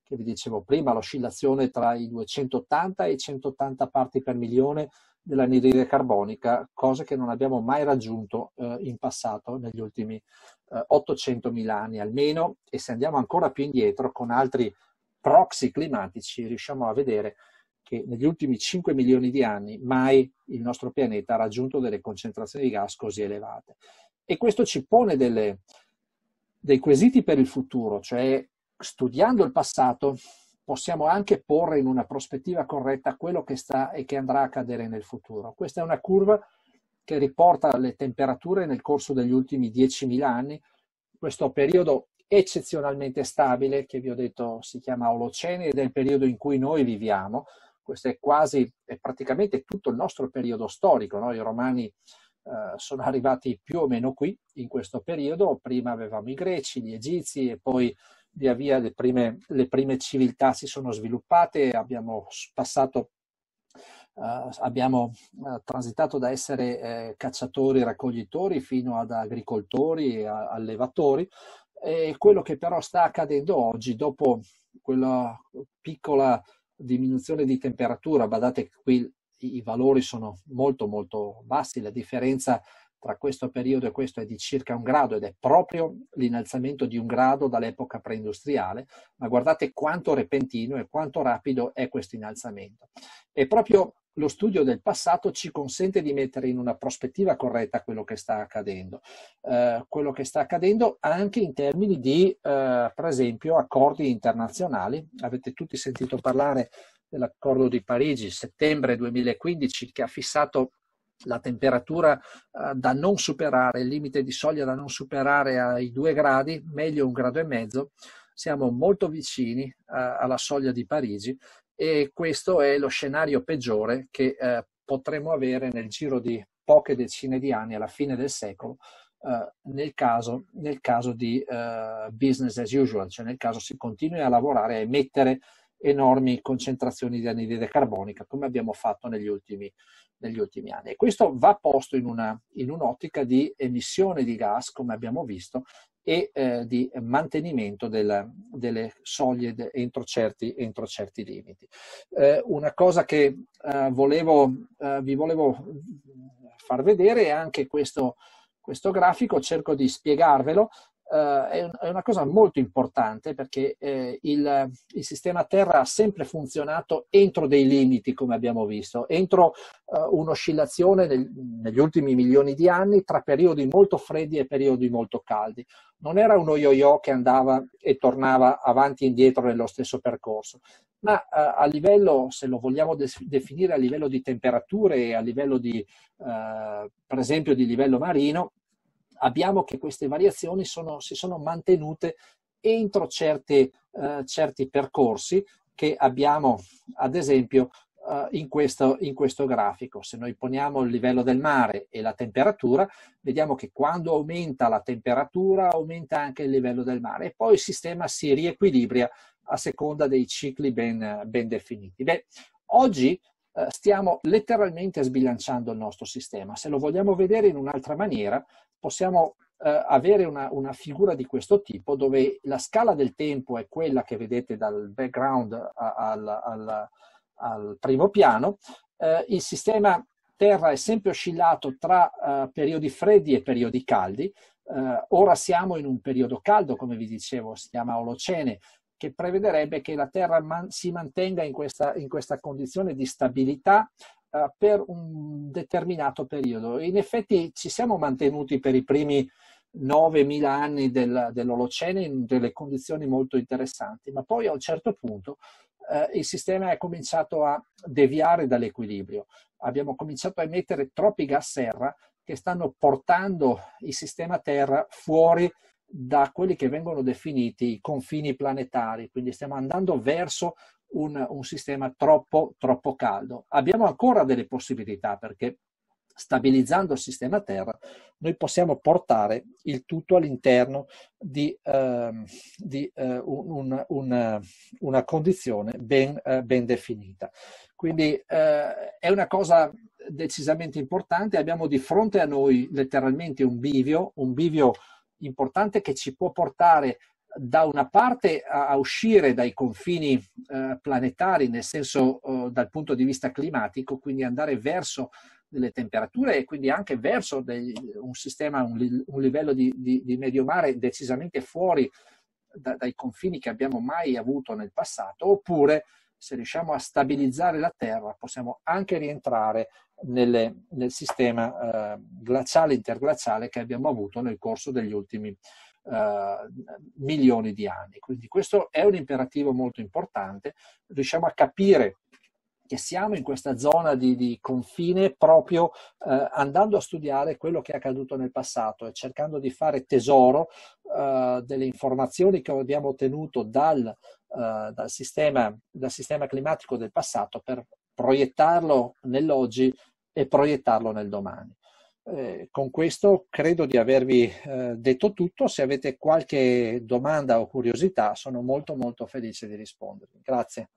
che vi dicevo prima, l'oscillazione tra i duecentottanta e i centottanta parti per milione dell'anidride carbonica, cosa che non abbiamo mai raggiunto eh, in passato, negli ultimi eh, ottocentomila anni almeno, e se andiamo ancora più indietro con altri proxy climatici riusciamo a vedere che negli ultimi cinque milioni di anni mai il nostro pianeta ha raggiunto delle concentrazioni di gas così elevate. E questo ci pone delle, dei quesiti per il futuro, cioè studiando il passato possiamo anche porre in una prospettiva corretta quello che sta e che andrà a accadere nel futuro. Questa è una curva che riporta le temperature nel corso degli ultimi diecimila anni, questo periodo eccezionalmente stabile che vi ho detto si chiama Olocene ed è il periodo in cui noi viviamo. Questo è quasi, è praticamente tutto il nostro periodo storico, no? I romani eh, sono arrivati più o meno qui in questo periodo, prima avevamo i greci, gli egizi e poi via via le prime, le prime civiltà si sono sviluppate, abbiamo passato, uh, abbiamo uh, transitato da essere eh, cacciatori e raccoglitori fino ad agricoltori e a, allevatori, e quello che però sta accadendo oggi, dopo quella piccola diminuzione di temperatura, badate qui i, i valori sono molto molto bassi, la differenza tra questo periodo e questo è di circa un grado ed è proprio l'innalzamento di un grado dall'epoca preindustriale, ma guardate quanto repentino e quanto rapido è questo innalzamento. E proprio lo studio del passato ci consente di mettere in una prospettiva corretta quello che sta accadendo. Eh, quello che sta accadendo anche in termini di, eh, per esempio, accordi internazionali. Avete tutti sentito parlare dell'accordo di Parigi, settembre duemilaquindici, che ha fissato la temperatura uh, da non superare, il limite di soglia da non superare ai due gradi, meglio un grado e mezzo. Siamo molto vicini uh, alla soglia di Parigi e questo è lo scenario peggiore che uh, potremo avere nel giro di poche decine di anni, alla fine del secolo, uh, nel caso, nel caso di uh, business as usual, cioè nel caso si continui a lavorare a emettere enormi concentrazioni di anidride carbonica come abbiamo fatto negli ultimi negli ultimi anni. E questo va posto in una in un'ottica di emissione di gas, come abbiamo visto, e eh, di mantenimento del, delle soglie de, entro, certi, entro certi limiti. Eh, una cosa che eh, volevo, eh, vi volevo far vedere è anche questo, questo grafico, cerco di spiegarvelo. Uh, è, un, è una cosa molto importante perché eh, il, il sistema Terra ha sempre funzionato entro dei limiti, come abbiamo visto, entro uh, un'oscillazione nel, negli ultimi milioni di anni tra periodi molto freddi e periodi molto caldi. Non era uno yo-yo che andava e tornava avanti e indietro nello stesso percorso, ma uh, a livello, se lo vogliamo de- definire a livello di temperature e a livello di, uh, per esempio, di livello marino, abbiamo che queste variazioni sono, si sono mantenute entro certi, eh, certi percorsi che abbiamo, ad esempio, eh, in, questo, in questo grafico. Se noi poniamo il livello del mare e la temperatura, vediamo che quando aumenta la temperatura aumenta anche il livello del mare e poi il sistema si riequilibra a seconda dei cicli ben, ben definiti. Beh, oggi eh, stiamo letteralmente sbilanciando il nostro sistema. Se lo vogliamo vedere in un'altra maniera, possiamo eh, avere una, una figura di questo tipo dove la scala del tempo è quella che vedete dal background a, al, al, al primo piano. Eh, il sistema Terra è sempre oscillato tra eh, periodi freddi e periodi caldi. Eh, ora siamo in un periodo caldo, come vi dicevo, si chiama Olocene, che prevederebbe che la Terra man- si mantenga in questa, in questa condizione di stabilità uh, per un determinato periodo. In effetti ci siamo mantenuti per i primi novemila anni del, dell'Olocene in delle condizioni molto interessanti, ma poi a un certo punto uh, il sistema è cominciato a deviare dall'equilibrio. Abbiamo cominciato a emettere troppi gas serra che stanno portando il sistema Terra fuori da quelli che vengono definiti i confini planetari, quindi stiamo andando verso un, un sistema troppo, troppo caldo. Abbiamo ancora delle possibilità perché stabilizzando il sistema Terra noi possiamo portare il tutto all'interno di, uh, di uh, un, un, una condizione ben, uh, ben definita. Quindi uh, è una cosa decisamente importante. Abbiamo di fronte a noi letteralmente un bivio, un bivio importante che ci può portare da una parte a, a uscire dai confini eh, planetari, nel senso eh, dal punto di vista climatico, quindi andare verso delle temperature e quindi anche verso dei, un sistema, un, un livello di, di, di medio mare decisamente fuori da, dai confini che abbiamo mai avuto nel passato, oppure se riusciamo a stabilizzare la Terra possiamo anche rientrare nelle, nel sistema eh, glaciale interglaciale che abbiamo avuto nel corso degli ultimi Uh, milioni di anni. Quindi questo è un imperativo molto importante. Riusciamo a capire che siamo in questa zona di, di confine proprio uh, andando a studiare quello che è accaduto nel passato e cercando di fare tesoro uh, delle informazioni che abbiamo ottenuto dal, uh, dal, sistema, dal sistema climatico del passato per proiettarlo nell'oggi e proiettarlo nel domani. Eh, con questo credo di avervi eh, detto tutto. Se avete qualche domanda o curiosità sono molto molto felice di rispondervi. Grazie.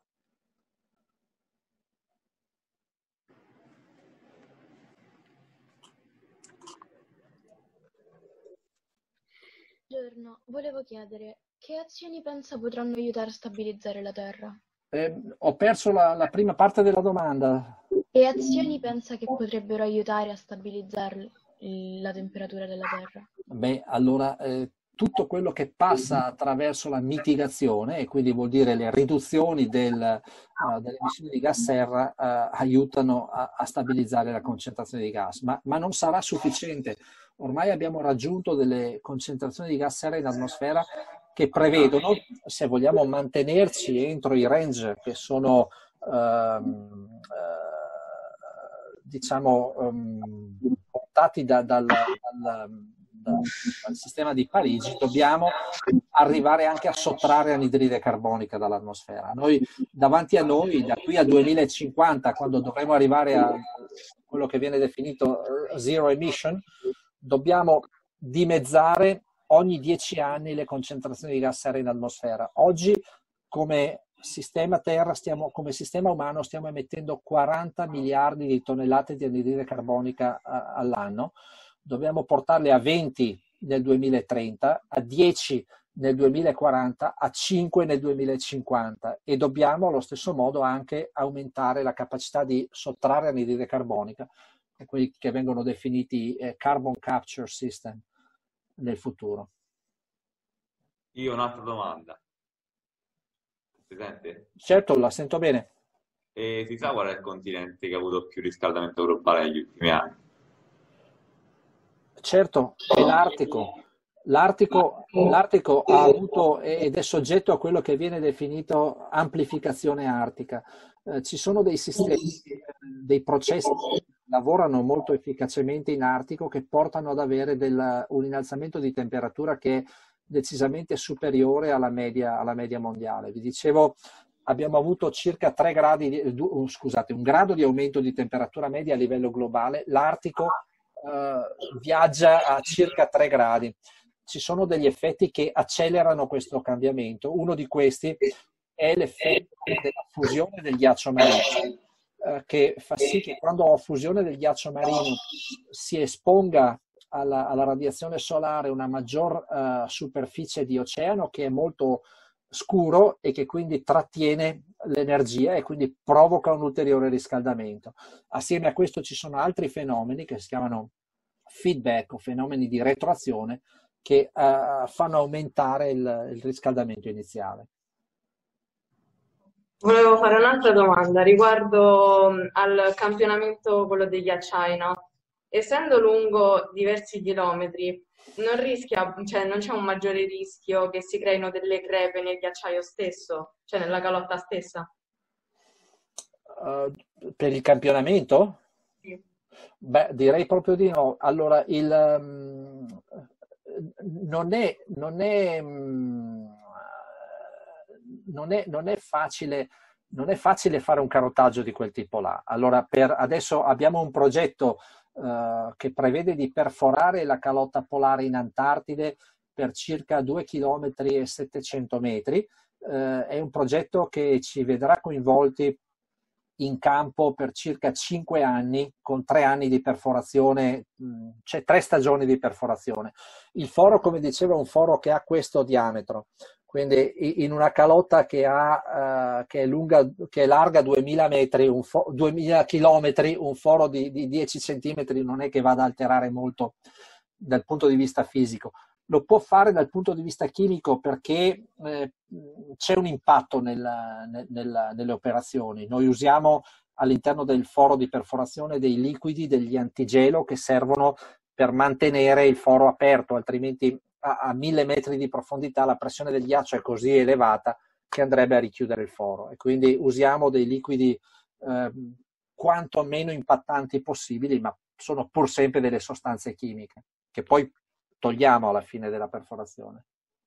Buongiorno, volevo chiedere che azioni pensa potranno aiutare a stabilizzare la Terra? Eh, ho perso la, la prima parte della domanda. Che azioni pensa che potrebbero aiutare a stabilizzare la temperatura della Terra? Beh, allora, eh, tutto quello che passa attraverso la mitigazione, e quindi vuol dire le riduzioni del, uh, delle emissioni di gas serra, uh, aiutano a, a stabilizzare la concentrazione di gas, ma, ma non sarà sufficiente. Ormai abbiamo raggiunto delle concentrazioni di gas serra in atmosfera che prevedono, se vogliamo mantenerci entro i range che sono ehm, eh, diciamo ehm, portati da, dal, dal, dal, dal sistema di Parigi, dobbiamo arrivare anche a sottrarre anidride carbonica dall'atmosfera. Noi, davanti a noi, da qui al duemilacinquanta, quando dovremo arrivare a quello che viene definito zero emission, dobbiamo dimezzare ogni dieci anni le concentrazioni di gas serra in atmosfera. Oggi, come sistema Terra, stiamo, come sistema umano, stiamo emettendo quaranta miliardi di tonnellate di anidride carbonica a, all'anno. Dobbiamo portarle a venti nel duemilatrenta, a dieci nel duemilaquaranta, a cinque nel duemilacinquanta, e dobbiamo allo stesso modo anche aumentare la capacità di sottrarre anidride carbonica, quelli che vengono definiti eh, carbon capture system nel futuro. Io ho un'altra domanda. Presente? Certo, la sento bene. E si sa qual è il continente che ha avuto più riscaldamento globale negli ultimi anni? Certo, è l'Artico. L'Artico, l'Artico ha avuto ed è soggetto a quello che viene definito amplificazione artica. Eh, ci sono dei sistemi, dei processi che lavorano molto efficacemente in Artico che portano ad avere del, un innalzamento di temperatura che è decisamente superiore alla media, alla media mondiale. Vi dicevo, abbiamo avuto circa tre gradi, di, scusate, un grado di aumento di temperatura media a livello globale. L'Artico eh, viaggia a circa tre gradi. Ci sono degli effetti che accelerano questo cambiamento. Uno di questi è l'effetto della fusione del ghiaccio marino, eh, che fa sì che quando la fusione del ghiaccio marino si esponga alla, alla radiazione solare una maggior uh, superficie di oceano che è molto scuro e che quindi trattiene l'energia e quindi provoca un ulteriore riscaldamento. Assieme a questo ci sono altri fenomeni che si chiamano feedback o fenomeni di retroazione che uh, fanno aumentare il, il riscaldamento iniziale. Volevo fare un'altra domanda riguardo al campionamento quello dei ghiacciai, no? Essendo lungo diversi chilometri, non rischia, cioè non c'è un maggiore rischio che si creino delle crepe nel ghiacciaio stesso, cioè nella calotta stessa? Uh, per il campionamento? Sì. Beh, direi proprio di no. Allora, il, um, non è, non è, um, non è, non è facile, non è facile fare un carotaggio di quel tipo là. Allora, per adesso abbiamo un progetto uh, che prevede di perforare la calotta polare in Antartide per circa due chilometri e settecento metri. Uh, è un progetto che ci vedrà coinvolti in campo per circa cinque anni, con tre anni di perforazione, c'è tre stagioni di perforazione. Il foro, come dicevo, è un foro che ha questo diametro, quindi in una calotta che, ha, uh, che, è, lunga, che è larga duemila metri, un fo- duemila chilometri, un foro di, di dieci centimetri non è che vada ad alterare molto dal punto di vista fisico. Lo può fare dal punto di vista chimico perché eh, c'è un impatto nel, nel, nel, nelle operazioni. Noi usiamo all'interno del foro di perforazione dei liquidi, degli antigelo che servono per mantenere il foro aperto, altrimenti a, a mille metri di profondità la pressione del ghiaccio è così elevata che andrebbe a richiudere il foro, e quindi usiamo dei liquidi eh, quanto meno impattanti possibili, ma sono pur sempre delle sostanze chimiche che poi togliamo alla fine della perforazione.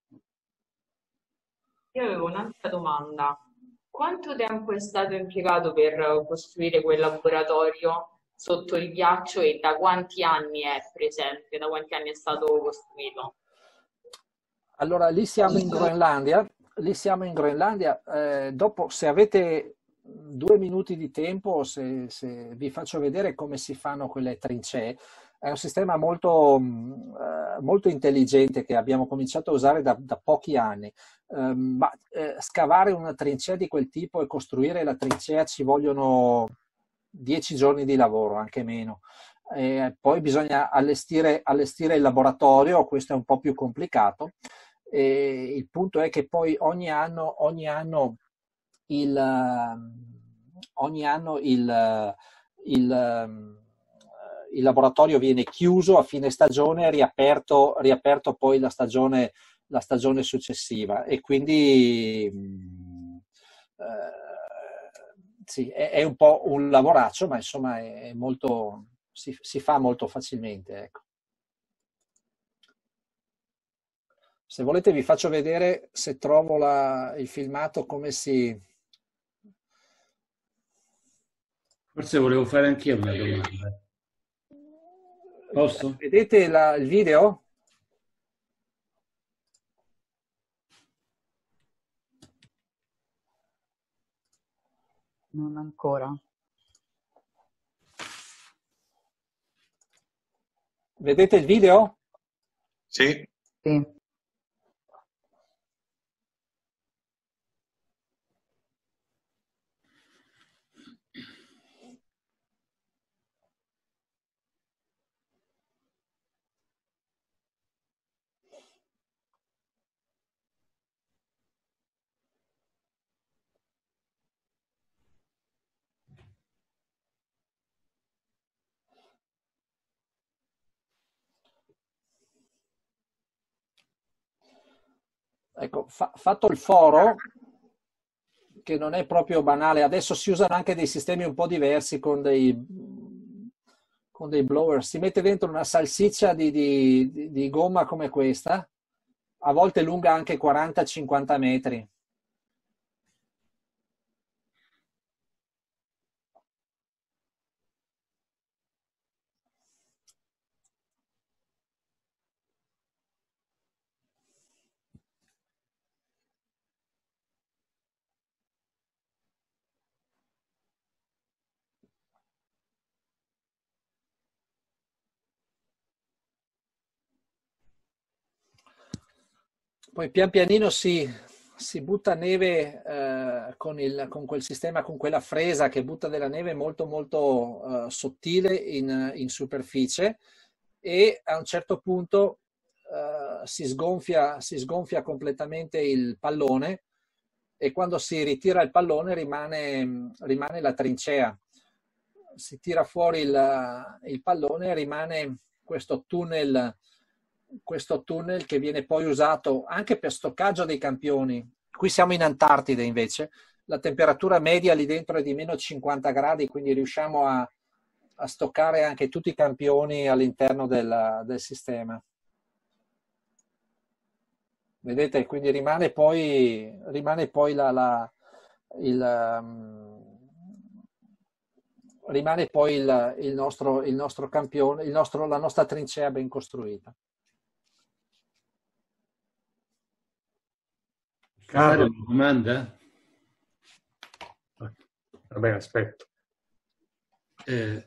Io avevo un'altra domanda. Quanto tempo è stato impiegato per costruire quel laboratorio sotto il ghiaccio e da quanti anni è presente, da quanti anni è stato costruito? Allora, lì siamo in Groenlandia, lì siamo in Groenlandia, eh, dopo se avete due minuti di tempo, se, se vi faccio vedere come si fanno quelle trincee. È un sistema molto, eh, molto intelligente che abbiamo cominciato a usare da, da pochi anni, eh, ma eh, scavare una trincea di quel tipo e costruire la trincea ci vogliono dieci giorni di lavoro, anche meno. Eh, poi bisogna allestire, allestire il laboratorio, questo è un po' più complicato. E il punto è che poi ogni anno, ogni anno il, ogni anno il, il, il laboratorio viene chiuso a fine stagione, riaperto, riaperto poi la stagione, la stagione successiva, e quindi eh, sì, è, è un po' un lavoraccio, ma insomma è molto, si, si fa molto facilmente, ecco. Se volete vi faccio vedere, se trovo la, il filmato, come si... Forse volevo fare anch'io una domanda. Posso? Vedete la, il video? Non ancora. Vedete il video? Sì. Sì. Ecco, fa, fatto il foro, che non è proprio banale, adesso si usano anche dei sistemi un po' diversi con dei, con dei blower, si mette dentro una salsiccia di, di, di, di gomma come questa, a volte lunga anche quaranta cinquanta metri. Poi pian pianino si, si butta neve eh, con, il, con quel sistema, con quella fresa che butta della neve molto molto eh, sottile in, in superficie, e a un certo punto eh, si sgonfia, si sgonfia completamente il pallone, e quando si ritira il pallone rimane, rimane la trincea. Si tira fuori il, il pallone e rimane questo tunnel questo tunnel che viene poi usato anche per stoccaggio dei campioni. Qui siamo in Antartide invece, la temperatura media lì dentro è di meno cinquanta gradi, quindi riusciamo a, a stoccare anche tutti i campioni all'interno del, del sistema. Vedete, quindi rimane poi, rimane poi la, la, il, um, rimane poi il, il, nostro, il nostro campione, il nostro, la nostra trincea ben costruita. Fare una domanda? Va bene, aspetto. Eh,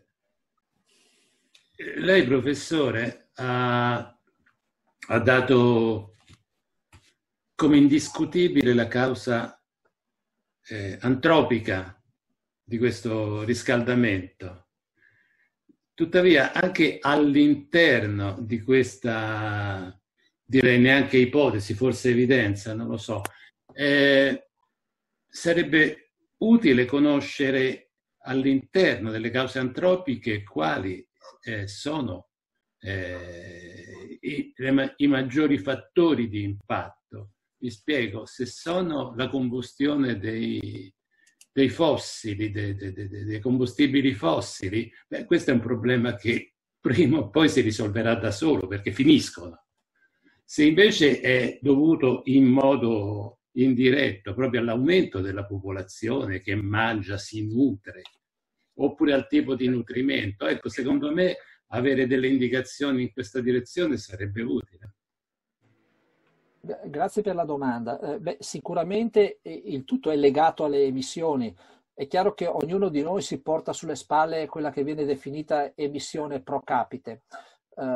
lei, professore, ha, ha dato come indiscutibile la causa eh, antropica di questo riscaldamento. Tuttavia, anche all'interno di questa, direi neanche ipotesi, forse evidenza, non lo so, eh, sarebbe utile conoscere all'interno delle cause antropiche quali eh, sono eh, i, le, i maggiori fattori di impatto. Vi spiego, se sono la combustione dei dei fossili, dei, dei, dei, dei combustibili fossili, beh, questo è un problema che prima o poi si risolverà da solo, perché finiscono. Se invece è dovuto in modo indiretto proprio all'aumento della popolazione che mangia, si nutre, oppure al tipo di nutrimento, ecco, secondo me avere delle indicazioni in questa direzione sarebbe utile. Grazie per la domanda. Eh, beh, sicuramente il tutto è legato alle emissioni. È chiaro che ognuno di noi si porta sulle spalle quella che viene definita emissione pro capite, eh,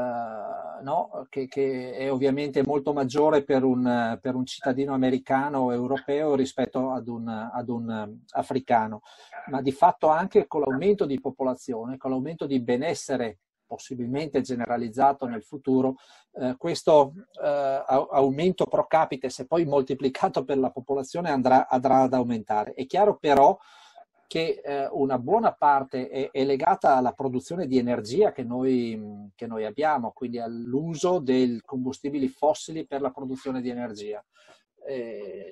no? che, che è ovviamente molto maggiore per un, per un cittadino americano o europeo rispetto ad un, ad un africano, ma di fatto anche con l'aumento di popolazione, con l'aumento di benessere possibilmente generalizzato nel futuro, eh, questo eh, aumento pro capite, se poi moltiplicato per la popolazione, andrà, andrà ad aumentare. È chiaro però che eh, una buona parte è, è legata alla produzione di energia che noi, che noi abbiamo, quindi all'uso dei combustibili fossili per la produzione di energia. Eh,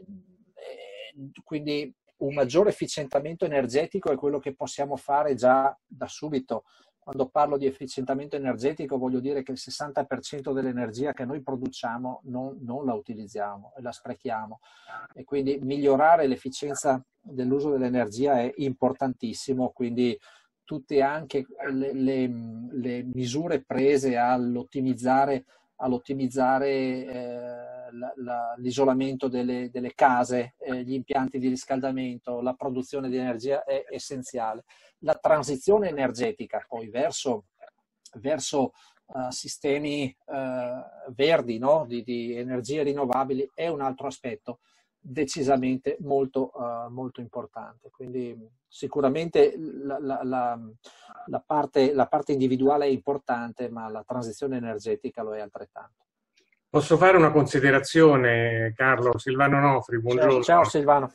eh, quindi un maggiore efficientamento energetico è quello che possiamo fare già da subito. Quando parlo di efficientamento energetico voglio dire che il sessanta per cento dell'energia che noi produciamo non, non la utilizziamo e la sprechiamo, e quindi migliorare l'efficienza dell'uso dell'energia è importantissimo, quindi tutte anche le, le, le misure prese all'ottimizzare all'ottimizzare eh, l'isolamento delle, delle case, eh, gli impianti di riscaldamento, la produzione di energia è essenziale. La transizione energetica poi verso, verso uh, sistemi uh, verdi, no? di, di energie rinnovabili è un altro aspetto decisamente molto, uh, molto importante. Quindi sicuramente la, la, la, la, parte, la parte individuale è importante, ma la transizione energetica lo è altrettanto. Posso fare una considerazione, Carlo? Silvano Nofri, buongiorno. Ciao, ciao Silvano.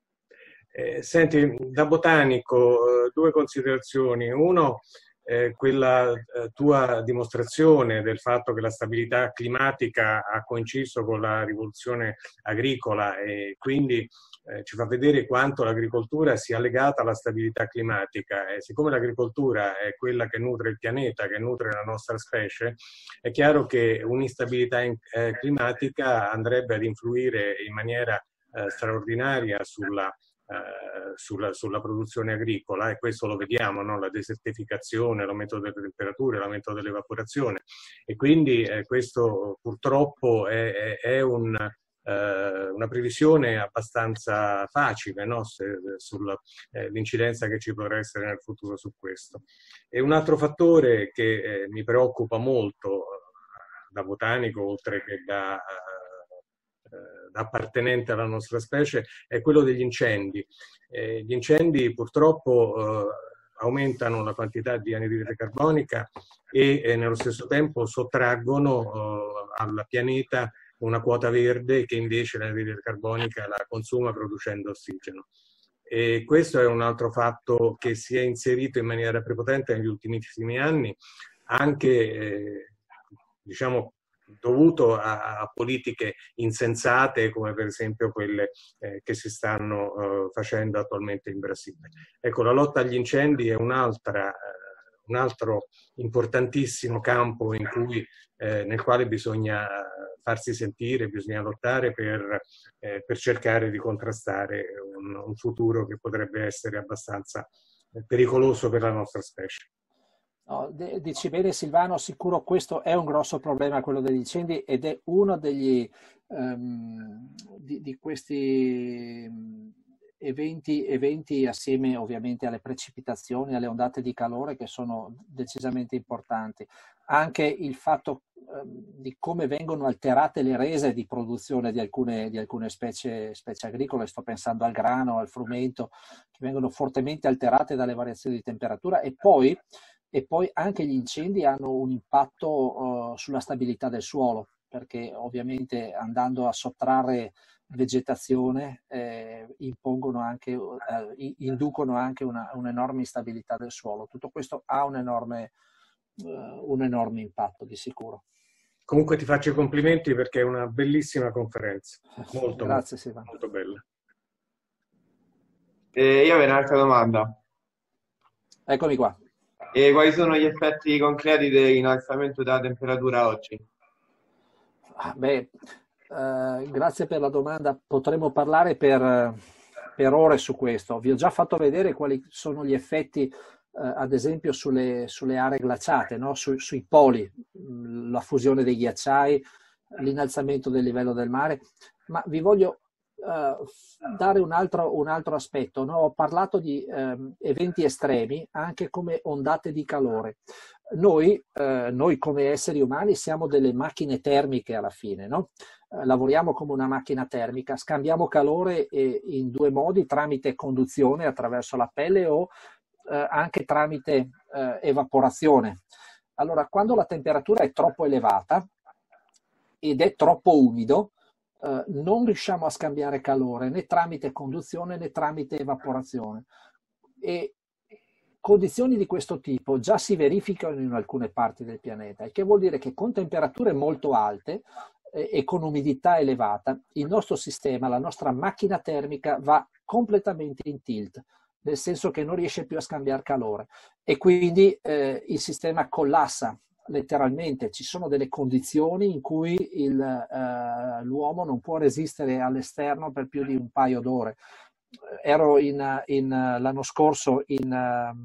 Eh, senti, da botanico, eh, due considerazioni. Uno, eh, quella eh, tua dimostrazione del fatto che la stabilità climatica ha coinciso con la rivoluzione agricola e quindi eh, ci fa vedere quanto l'agricoltura sia legata alla stabilità climatica. E siccome l'agricoltura è quella che nutre il pianeta, che nutre la nostra specie, è chiaro che un'instabilità in, eh, climatica andrebbe ad influire in maniera eh, straordinaria sulla Uh, sulla, sulla produzione agricola, e questo lo vediamo, no? La desertificazione, l'aumento delle temperature, l'aumento dell'evaporazione, e quindi eh, questo purtroppo è, è, è un, uh, una previsione abbastanza facile, no? Sull'incidenza eh, che ci potrà essere nel futuro su questo. E un altro fattore che eh, mi preoccupa molto uh, da botanico, oltre che da uh, appartenente alla nostra specie, è quello degli incendi. Eh, gli incendi purtroppo eh, aumentano la quantità di anidride carbonica e eh, nello stesso tempo sottraggono eh, al pianeta una quota verde che invece l'anidride carbonica la consuma producendo ossigeno. E questo è un altro fatto che si è inserito in maniera prepotente negli ultimissimi anni, anche eh, diciamo dovuto a, a politiche insensate come per esempio quelle eh, che si stanno eh, facendo attualmente in Brasile. Ecco, la lotta agli incendi è un'altra, eh, un altro importantissimo campo in cui, eh, nel quale bisogna farsi sentire, bisogna lottare per, eh, per cercare di contrastare un, un futuro che potrebbe essere abbastanza pericoloso per la nostra specie. No, dici bene Silvano, sicuro questo è un grosso problema, quello degli incendi, ed è uno degli um, di, di questi eventi, eventi assieme ovviamente alle precipitazioni, alle ondate di calore che sono decisamente importanti. Anche il fatto eh, di come vengono alterate le rese di produzione di alcune, di alcune specie, specie agricole, sto pensando al grano, al frumento, che vengono fortemente alterate dalle variazioni di temperatura, e poi, e poi anche gli incendi hanno un impatto uh, sulla stabilità del suolo, perché ovviamente andando a sottrarre vegetazione eh, impongono anche, eh, inducono anche una, un'enorme instabilità del suolo. Tutto questo ha un enorme, uh, un enorme impatto di sicuro. Comunque ti faccio i complimenti perché è una bellissima conferenza. Molto, Grazie, molto, Silvano. molto bella. Eh, io avrei un'altra domanda. Eccomi qua. E quali sono gli effetti concreti dell'innalzamento della temperatura oggi? Ah, beh, eh, grazie per la domanda. Potremmo parlare per, per ore su questo. Vi ho già fatto vedere quali sono gli effetti, eh, ad esempio, sulle, sulle aree glaciate, no? Su, sui poli, la fusione dei ghiacciai, l'innalzamento del livello del mare. Ma vi voglio Uh, dare un altro, un altro aspetto, no? Ho parlato di um, eventi estremi anche come ondate di calore. Noi, uh, noi come esseri umani siamo delle macchine termiche alla fine, no? Uh, lavoriamo come una macchina termica, scambiamo calore eh, in due modi: tramite conduzione attraverso la pelle o uh, anche tramite uh, evaporazione. Allora, quando la temperatura è troppo elevata ed è troppo umido, Uh, non riusciamo a scambiare calore né tramite conduzione né tramite evaporazione, e condizioni di questo tipo già si verificano in alcune parti del pianeta, il che vuol dire che con temperature molto alte eh, e con umidità elevata il nostro sistema, la nostra macchina termica va completamente in tilt, nel senso che non riesce più a scambiare calore e quindi eh, il sistema collassa. Letteralmente ci sono delle condizioni in cui il, uh, l'uomo non può resistere all'esterno per più di un paio d'ore. Ero in, in, l'anno scorso in,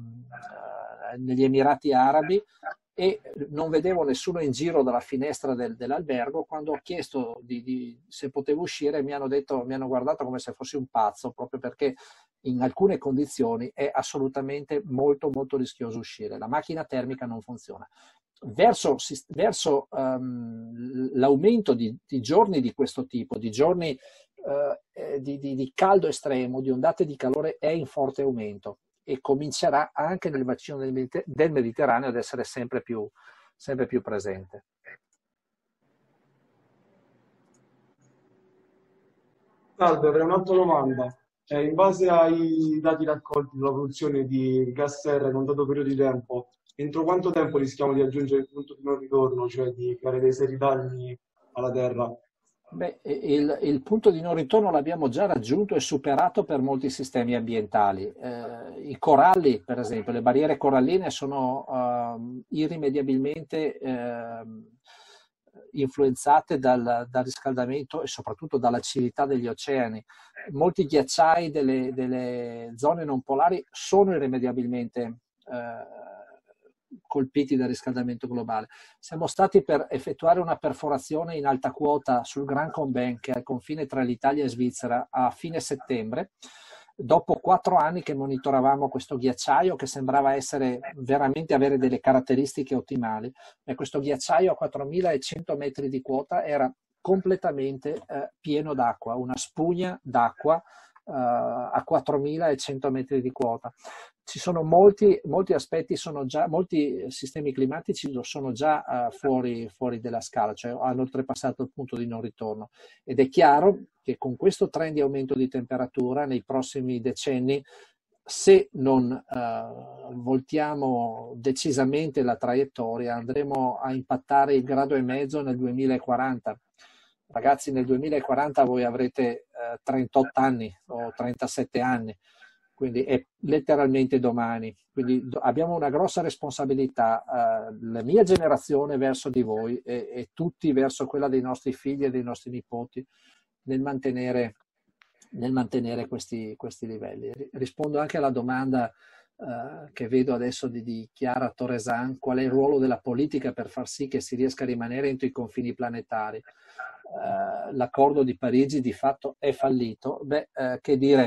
uh, negli Emirati Arabi e non vedevo nessuno in giro dalla finestra del, dell'albergo. Quando ho chiesto di, di, se potevo uscire, mi hanno detto, mi hanno guardato come se fossi un pazzo, proprio perché in alcune condizioni è assolutamente molto molto rischioso uscire. La macchina termica non funziona. Verso, verso um, l'aumento di, di giorni di questo tipo, di giorni uh, di, di, di caldo estremo, di ondate di calore, è in forte aumento e comincerà anche nel bacino del, Mediter- del Mediterraneo ad essere sempre più, sempre più presente. Salve, avrei un'altra domanda. Eh, in base ai dati raccolti sulla produzione di gas serra in un dato periodo di tempo, entro quanto tempo rischiamo di raggiungere il punto di non ritorno, cioè di creare dei seri danni alla Terra? Beh, il, il punto di non ritorno l'abbiamo già raggiunto e superato per molti sistemi ambientali. Eh, I coralli, per esempio, le barriere coralline sono uh, irrimediabilmente uh, influenzate dal, dal riscaldamento e soprattutto dall'acidità degli oceani. Molti ghiacciai delle, delle zone non polari sono irrimediabilmente uh, colpiti dal riscaldamento globale. Siamo stati per effettuare una perforazione in alta quota sul Gran Combin, che è al confine tra l'Italia e Svizzera, a fine settembre, dopo quattro anni che monitoravamo questo ghiacciaio che sembrava essere veramente avere delle caratteristiche ottimali, e questo ghiacciaio a quattromilacento metri di quota era completamente eh, pieno d'acqua, una spugna d'acqua Uh, a quattromilacento metri di quota. Ci sono molti, molti aspetti, sono già, molti sistemi climatici sono già uh, fuori, fuori della scala, cioè hanno oltrepassato il punto di non ritorno, ed è chiaro che con questo trend di aumento di temperatura nei prossimi decenni, se non uh, voltiamo decisamente la traiettoria, andremo a impattare il grado e mezzo nel duemilaquaranta. Ragazzi, nel duemilaquaranta voi avrete eh, trentotto anni o trentasette anni, quindi è letteralmente domani. Quindi do, abbiamo una grossa responsabilità, eh, la mia generazione verso di voi e, e tutti verso quella dei nostri figli e dei nostri nipoti nel mantenere, nel mantenere questi, questi livelli. Rispondo anche alla domanda Uh, che vedo adesso di, di Chiara Torresan: qual è il ruolo della politica per far sì che si riesca a rimanere entro i confini planetari? Uh, l'accordo di Parigi di fatto è fallito. Beh, uh, che dire,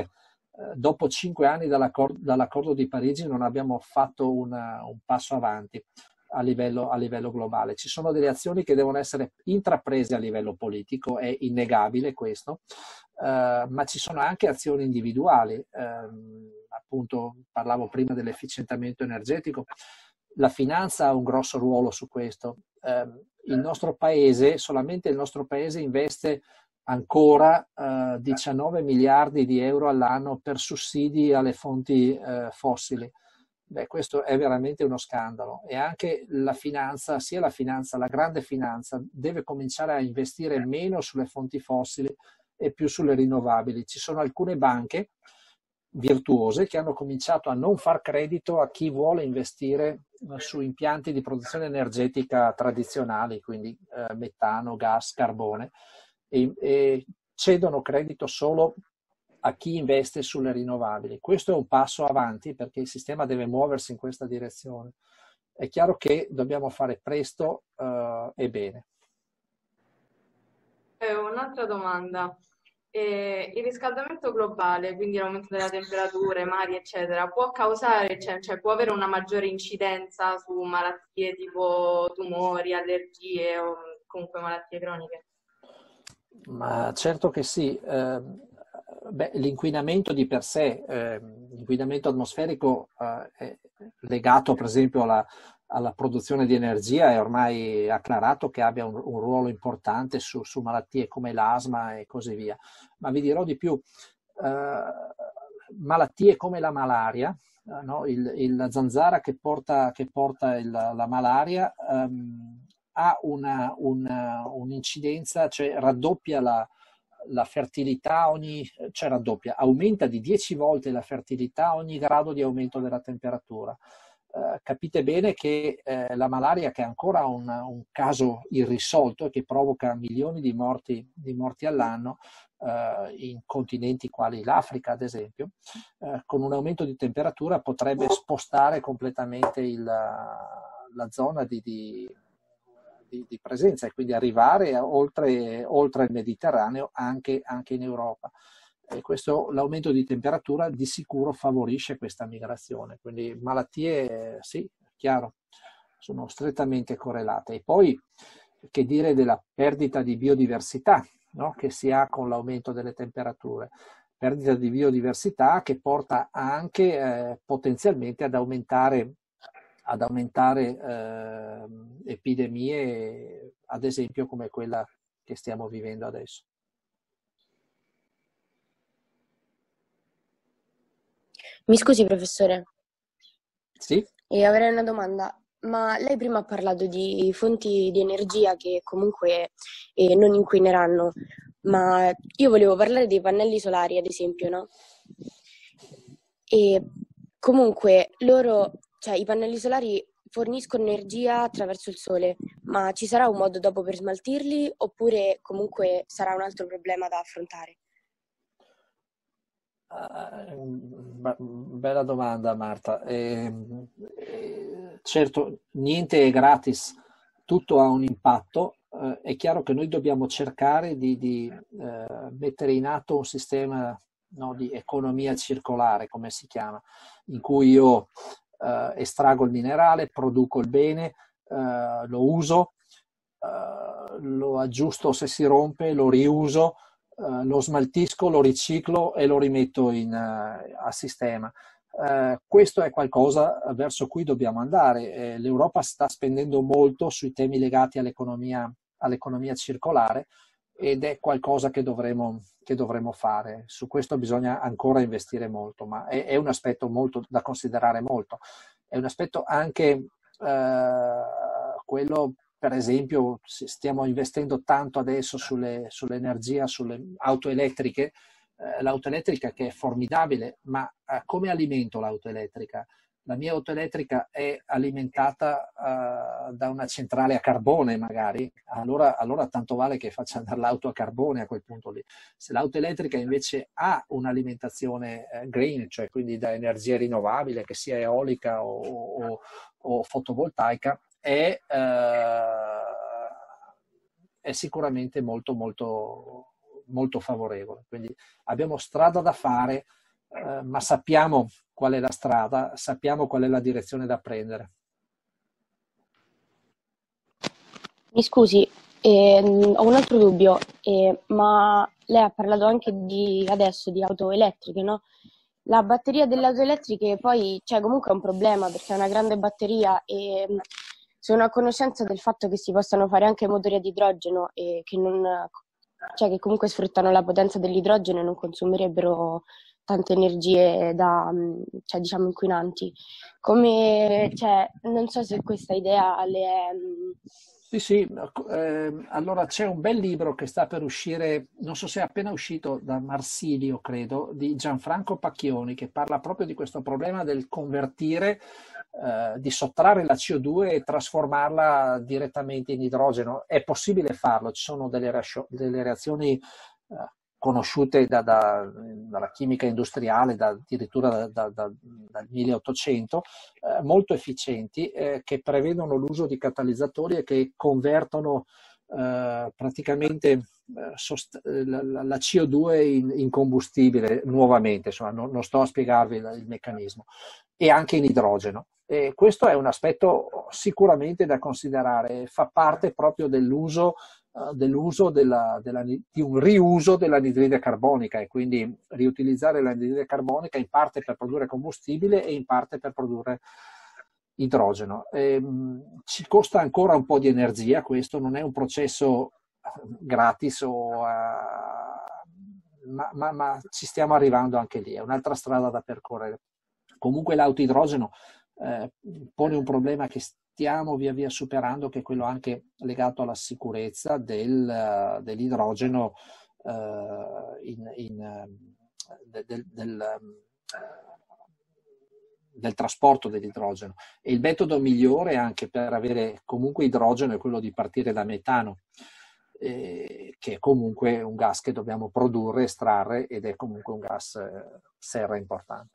eh, dopo cinque anni dall'accordo, dall'accordo di Parigi non abbiamo fatto una, un passo avanti a livello, a livello globale. Ci sono delle azioni che devono essere intraprese a livello politico, è innegabile questo, eh, ma ci sono anche azioni individuali. Eh, appunto parlavo prima dell'efficientamento energetico, la finanza ha un grosso ruolo su questo. Eh, il nostro paese, solamente il nostro paese investe ancora eh, diciannove miliardi di euro all'anno per sussidi alle fonti eh, fossili. Beh, questo è veramente uno scandalo, e anche la finanza, sia la finanza, la grande finanza, deve cominciare a investire meno sulle fonti fossili e più sulle rinnovabili. Ci sono alcune banche virtuose che hanno cominciato a non far credito a chi vuole investire su impianti di produzione energetica tradizionali, quindi eh, metano, gas, carbone, e, e cedono credito solo a chi investe sulle rinnovabili. Questo è un passo avanti perché il sistema deve muoversi in questa direzione. È chiaro che dobbiamo fare presto uh, e bene. Eh, un'altra domanda. Eh, il riscaldamento globale, quindi l'aumento della temperatura, mari, eccetera, può causare, cioè, cioè può avere una maggiore incidenza su malattie tipo tumori, allergie o comunque malattie croniche? Ma certo che sì. Eh, Beh, l'inquinamento di per sé, eh, l'inquinamento atmosferico eh, è legato per esempio alla, alla produzione di energia, è ormai acclarato che abbia un, un ruolo importante su, su malattie come l'asma e così via. Ma vi dirò di più, eh, malattie come la malaria, eh, no? il, il, la zanzara che porta, che porta il, la malaria ehm, ha una, una, un'incidenza, cioè raddoppia la la fertilità ogni, cioè raddoppia, aumenta di dieci volte la fertilità a ogni grado di aumento della temperatura. Eh, capite bene che eh, la malaria, che è ancora un, un caso irrisolto e che provoca milioni di morti, di morti all'anno eh, in continenti quali l'Africa ad esempio, eh, con un aumento di temperatura potrebbe spostare completamente il, la zona di, di Di, di presenza e quindi arrivare a, oltre, oltre il Mediterraneo anche, anche in Europa. E questo, l'aumento di temperatura di sicuro favorisce questa migrazione, quindi malattie sì, chiaro, sono strettamente correlate. E poi che dire della perdita di biodiversità, no? Che si ha con l'aumento delle temperature, perdita di biodiversità che porta anche eh, potenzialmente ad aumentare ad aumentare eh, epidemie, ad esempio come quella che stiamo vivendo adesso. Mi scusi, professore? Sì? E avrei una domanda. Ma lei prima ha parlato di fonti di energia che comunque eh, non inquineranno, ma io volevo parlare dei pannelli solari, ad esempio, no? E comunque loro... Cioè, i pannelli solari forniscono energia attraverso il sole, ma ci sarà un modo dopo per smaltirli oppure comunque sarà un altro problema da affrontare? Uh, bella domanda, Marta. Eh, eh, certo, niente è gratis, tutto ha un impatto. Eh, è chiaro che noi dobbiamo cercare di, di eh, mettere in atto un sistema, no, di economia circolare, come si chiama, in cui io Uh, estraggo il minerale, produco il bene, uh, lo uso, uh, lo aggiusto se si rompe, lo riuso, uh, lo smaltisco, lo riciclo e lo rimetto in, uh, a sistema. Uh, questo è qualcosa verso cui dobbiamo andare. Eh, L'Europa sta spendendo molto sui temi legati all'economia, all'economia circolare ed è qualcosa che dovremo, che dovremo fare. Su questo bisogna ancora investire molto, ma è, è un aspetto molto da considerare molto. È un aspetto anche eh, quello, per esempio, stiamo investendo tanto adesso sulle, sull'energia, sulle auto elettriche, eh, l'auto elettrica che è formidabile, ma eh, come alimento l'auto elettrica? La mia auto elettrica è alimentata uh, da una centrale a carbone magari, allora, allora tanto vale che faccia andare l'auto a carbone a quel punto lì. Se l'auto elettrica invece ha un'alimentazione eh, green, cioè quindi da energia rinnovabile, che sia eolica o, o, o fotovoltaica, è, uh, è sicuramente molto, molto, molto favorevole. Quindi abbiamo strada da fare eh, ma sappiamo qual è la strada, sappiamo qual è la direzione da prendere. Mi scusi, ehm, ho un altro dubbio, eh, ma lei ha parlato anche di adesso di auto elettriche, no? La batteria delle auto elettriche poi, cioè, comunque è un problema perché è una grande batteria e mh, sono a conoscenza del fatto che si possano fare anche motori ad idrogeno e che non, cioè, che comunque sfruttano la potenza dell'idrogeno e non consumerebbero tante energie da, mh, cioè, diciamo, inquinanti. Come, cioè, non so se questa idea le è... mh, Sì, sì, eh, allora c'è un bel libro che sta per uscire, non so se è appena uscito da Marsilio, credo, di Gianfranco Pacchioni, che parla proprio di questo problema del convertire, eh, di sottrarre la C O due e trasformarla direttamente in idrogeno. È possibile farlo, ci sono delle, reascio- delle reazioni eh, conosciute da- da- dalla chimica industriale, da- addirittura da- da- da- dal milleottocento, eh, molto efficienti, eh, che prevedono l'uso di catalizzatori e che convertono eh, praticamente eh, sost- la, la- la C O due in, in combustibile nuovamente, insomma, non, non sto a spiegarvi il, il meccanismo, e anche in idrogeno. E questo è un aspetto sicuramente da considerare, fa parte proprio dell'uso eh, dell'uso della, della, di un riuso dell'anidride carbonica, e quindi riutilizzare l'anidride carbonica in parte per produrre combustibile e in parte per produrre idrogeno. Ehm, ci costa ancora un po' di energia, questo non è un processo gratis, o, uh, ma, ma, ma ci stiamo arrivando anche lì, è un'altra strada da percorrere. Comunque l'auto idrogeno eh, pone un problema che stiamo via via superando, che è quello anche legato alla sicurezza del, uh, dell'idrogeno, uh, in, in, uh, del, del, del, del trasporto dell'idrogeno. E il metodo migliore anche per avere comunque idrogeno è quello di partire da metano, eh, che è comunque un gas che dobbiamo produrre, estrarre, ed è comunque un gas eh, serra importante.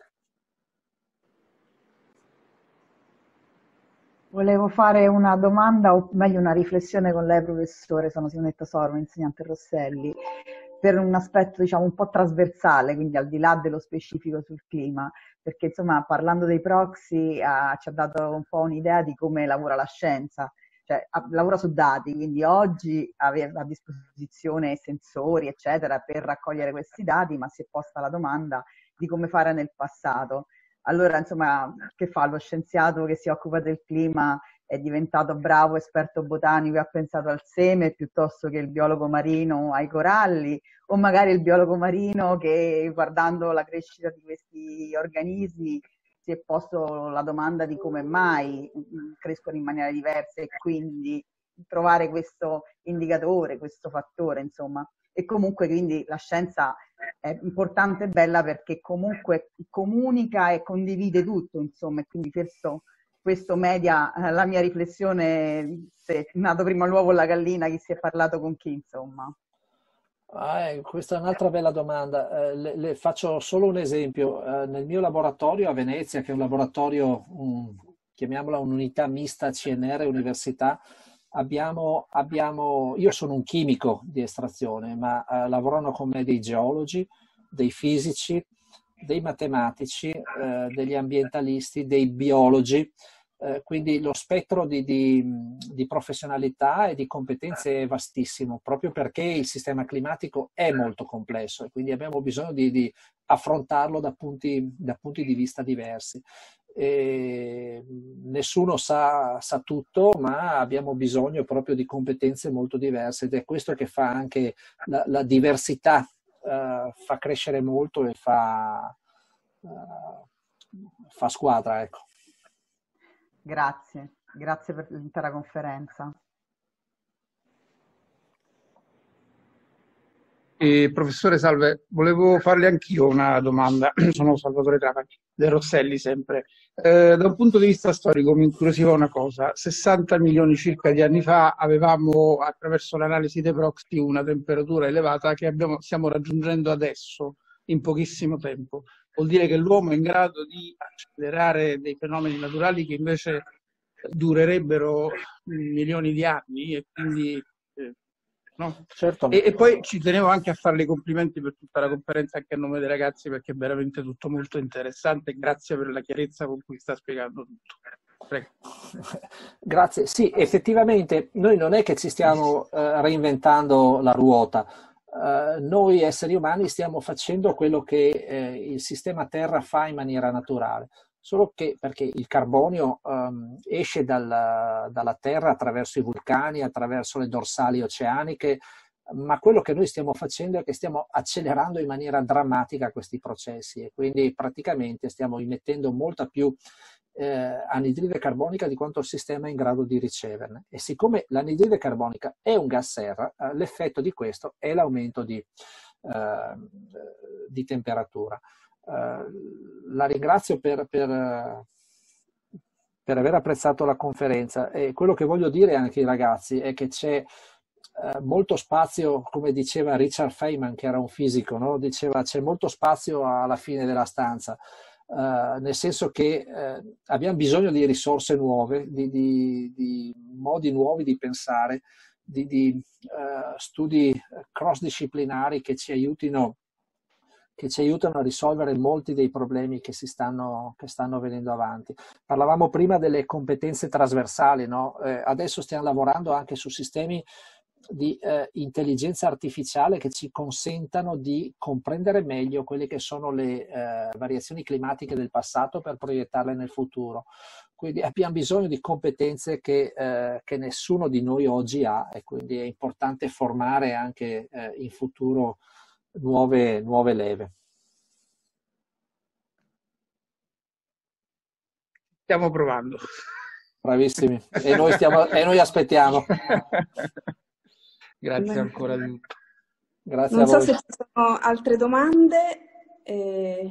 Volevo fare una domanda, o meglio una riflessione con lei, professore. Sono Simonetta Sorma, insegnante Rosselli, per un aspetto, diciamo, un po' trasversale, quindi al di là dello specifico sul clima, perché insomma, parlando dei proxy, ah, ci ha dato un po' un'idea di come lavora la scienza, cioè ah, lavora su dati, quindi oggi aveva a disposizione sensori, eccetera, per raccogliere questi dati, ma si è posta la domanda di come fare nel passato. Allora, insomma, che fa lo scienziato che si occupa del clima? È diventato bravo esperto botanico e ha pensato al seme piuttosto che il biologo marino ai coralli, o magari il biologo marino che, guardando la crescita di questi organismi, si è posto la domanda di come mai crescono in maniera diversa, e quindi trovare questo indicatore, questo fattore, insomma. E comunque quindi la scienza è importante e bella perché comunque comunica e condivide tutto, insomma, e quindi questo, questo media la mia riflessione, se è nato prima l'uovo o la gallina, chi si è parlato con chi, insomma. Ah, eh, questa è un'altra bella domanda. Eh, le, le faccio solo un esempio. Eh, nel mio laboratorio a Venezia, che è un laboratorio, un, chiamiamola un'unità mista C N R Università, Abbiamo, abbiamo, io sono un chimico di estrazione, ma eh, lavorano con me dei geologi, dei fisici, dei matematici, eh, degli ambientalisti, dei biologi, eh, quindi lo spettro di, di, di professionalità e di competenze è vastissimo, proprio perché il sistema climatico è molto complesso e quindi abbiamo bisogno di, di affrontarlo da punti, da punti di vista diversi. E nessuno sa, sa tutto, ma abbiamo bisogno proprio di competenze molto diverse, ed è questo che fa anche la, la diversità, uh, fa crescere molto e fa, uh, fa squadra, ecco. Grazie, grazie per l'intera conferenza. Eh, professore, salve, volevo farle anch'io una domanda. Sono Salvatore Trapani, del Rosselli sempre. Eh, da un punto di vista storico mi incuriosiva una cosa: sessanta milioni circa di anni fa avevamo, attraverso l'analisi dei proxy, una temperatura elevata che abbiamo, stiamo raggiungendo adesso in pochissimo tempo. Vuol dire che l'uomo è in grado di accelerare dei fenomeni naturali che invece durerebbero milioni di anni, e quindi eh, No? Certo. E, e poi ci tenevo anche a farle i complimenti per tutta la conferenza anche a nome dei ragazzi, perché è veramente tutto molto interessante. Grazie per la chiarezza con cui sta spiegando tutto. Prego. Grazie. Sì, effettivamente noi non è che ci stiamo eh, reinventando la ruota. Uh, noi esseri umani stiamo facendo quello che eh, il sistema Terra fa in maniera naturale, solo che perché il carbonio um, esce dalla, dalla Terra attraverso i vulcani, attraverso le dorsali oceaniche, ma quello che noi stiamo facendo è che stiamo accelerando in maniera drammatica questi processi e quindi praticamente stiamo immettendo molta più Eh, anidride carbonica di quanto il sistema è in grado di riceverne, e siccome l'anidride carbonica è un gas serra, eh, l'effetto di questo è l'aumento di, eh, di temperatura. Eh, la ringrazio per, per, per aver apprezzato la conferenza, e quello che voglio dire anche ai ragazzi è che c'è eh, molto spazio, come diceva Richard Feynman, che era un fisico, no? Diceva c'è molto spazio alla fine della stanza. Uh, nel senso che uh, abbiamo bisogno di risorse nuove, di, di, di modi nuovi di pensare, di, di uh, studi cross-disciplinari che ci aiutino, che ci aiutano a risolvere molti dei problemi che, si stanno, che stanno venendo avanti. Parlavamo prima delle competenze trasversali, no? Eh, adesso stiamo lavorando anche su sistemi di eh, intelligenza artificiale che ci consentano di comprendere meglio quelle che sono le eh, variazioni climatiche del passato per proiettarle nel futuro. Quindi abbiamo bisogno di competenze che, eh, che nessuno di noi oggi ha, e quindi è importante formare anche eh, in futuro nuove, nuove leve. Stiamo provando. Bravissimi. E noi, stiamo, e noi aspettiamo. Grazie ancora di tutto. Grazie non a so voi. se ci sono altre domande. Eh...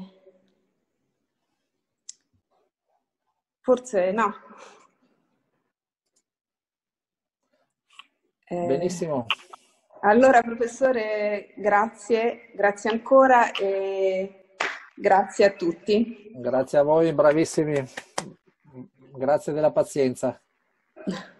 Forse no. Eh... Benissimo. Allora, professore, grazie, grazie ancora e grazie a tutti. Grazie a voi, bravissimi. Grazie della pazienza.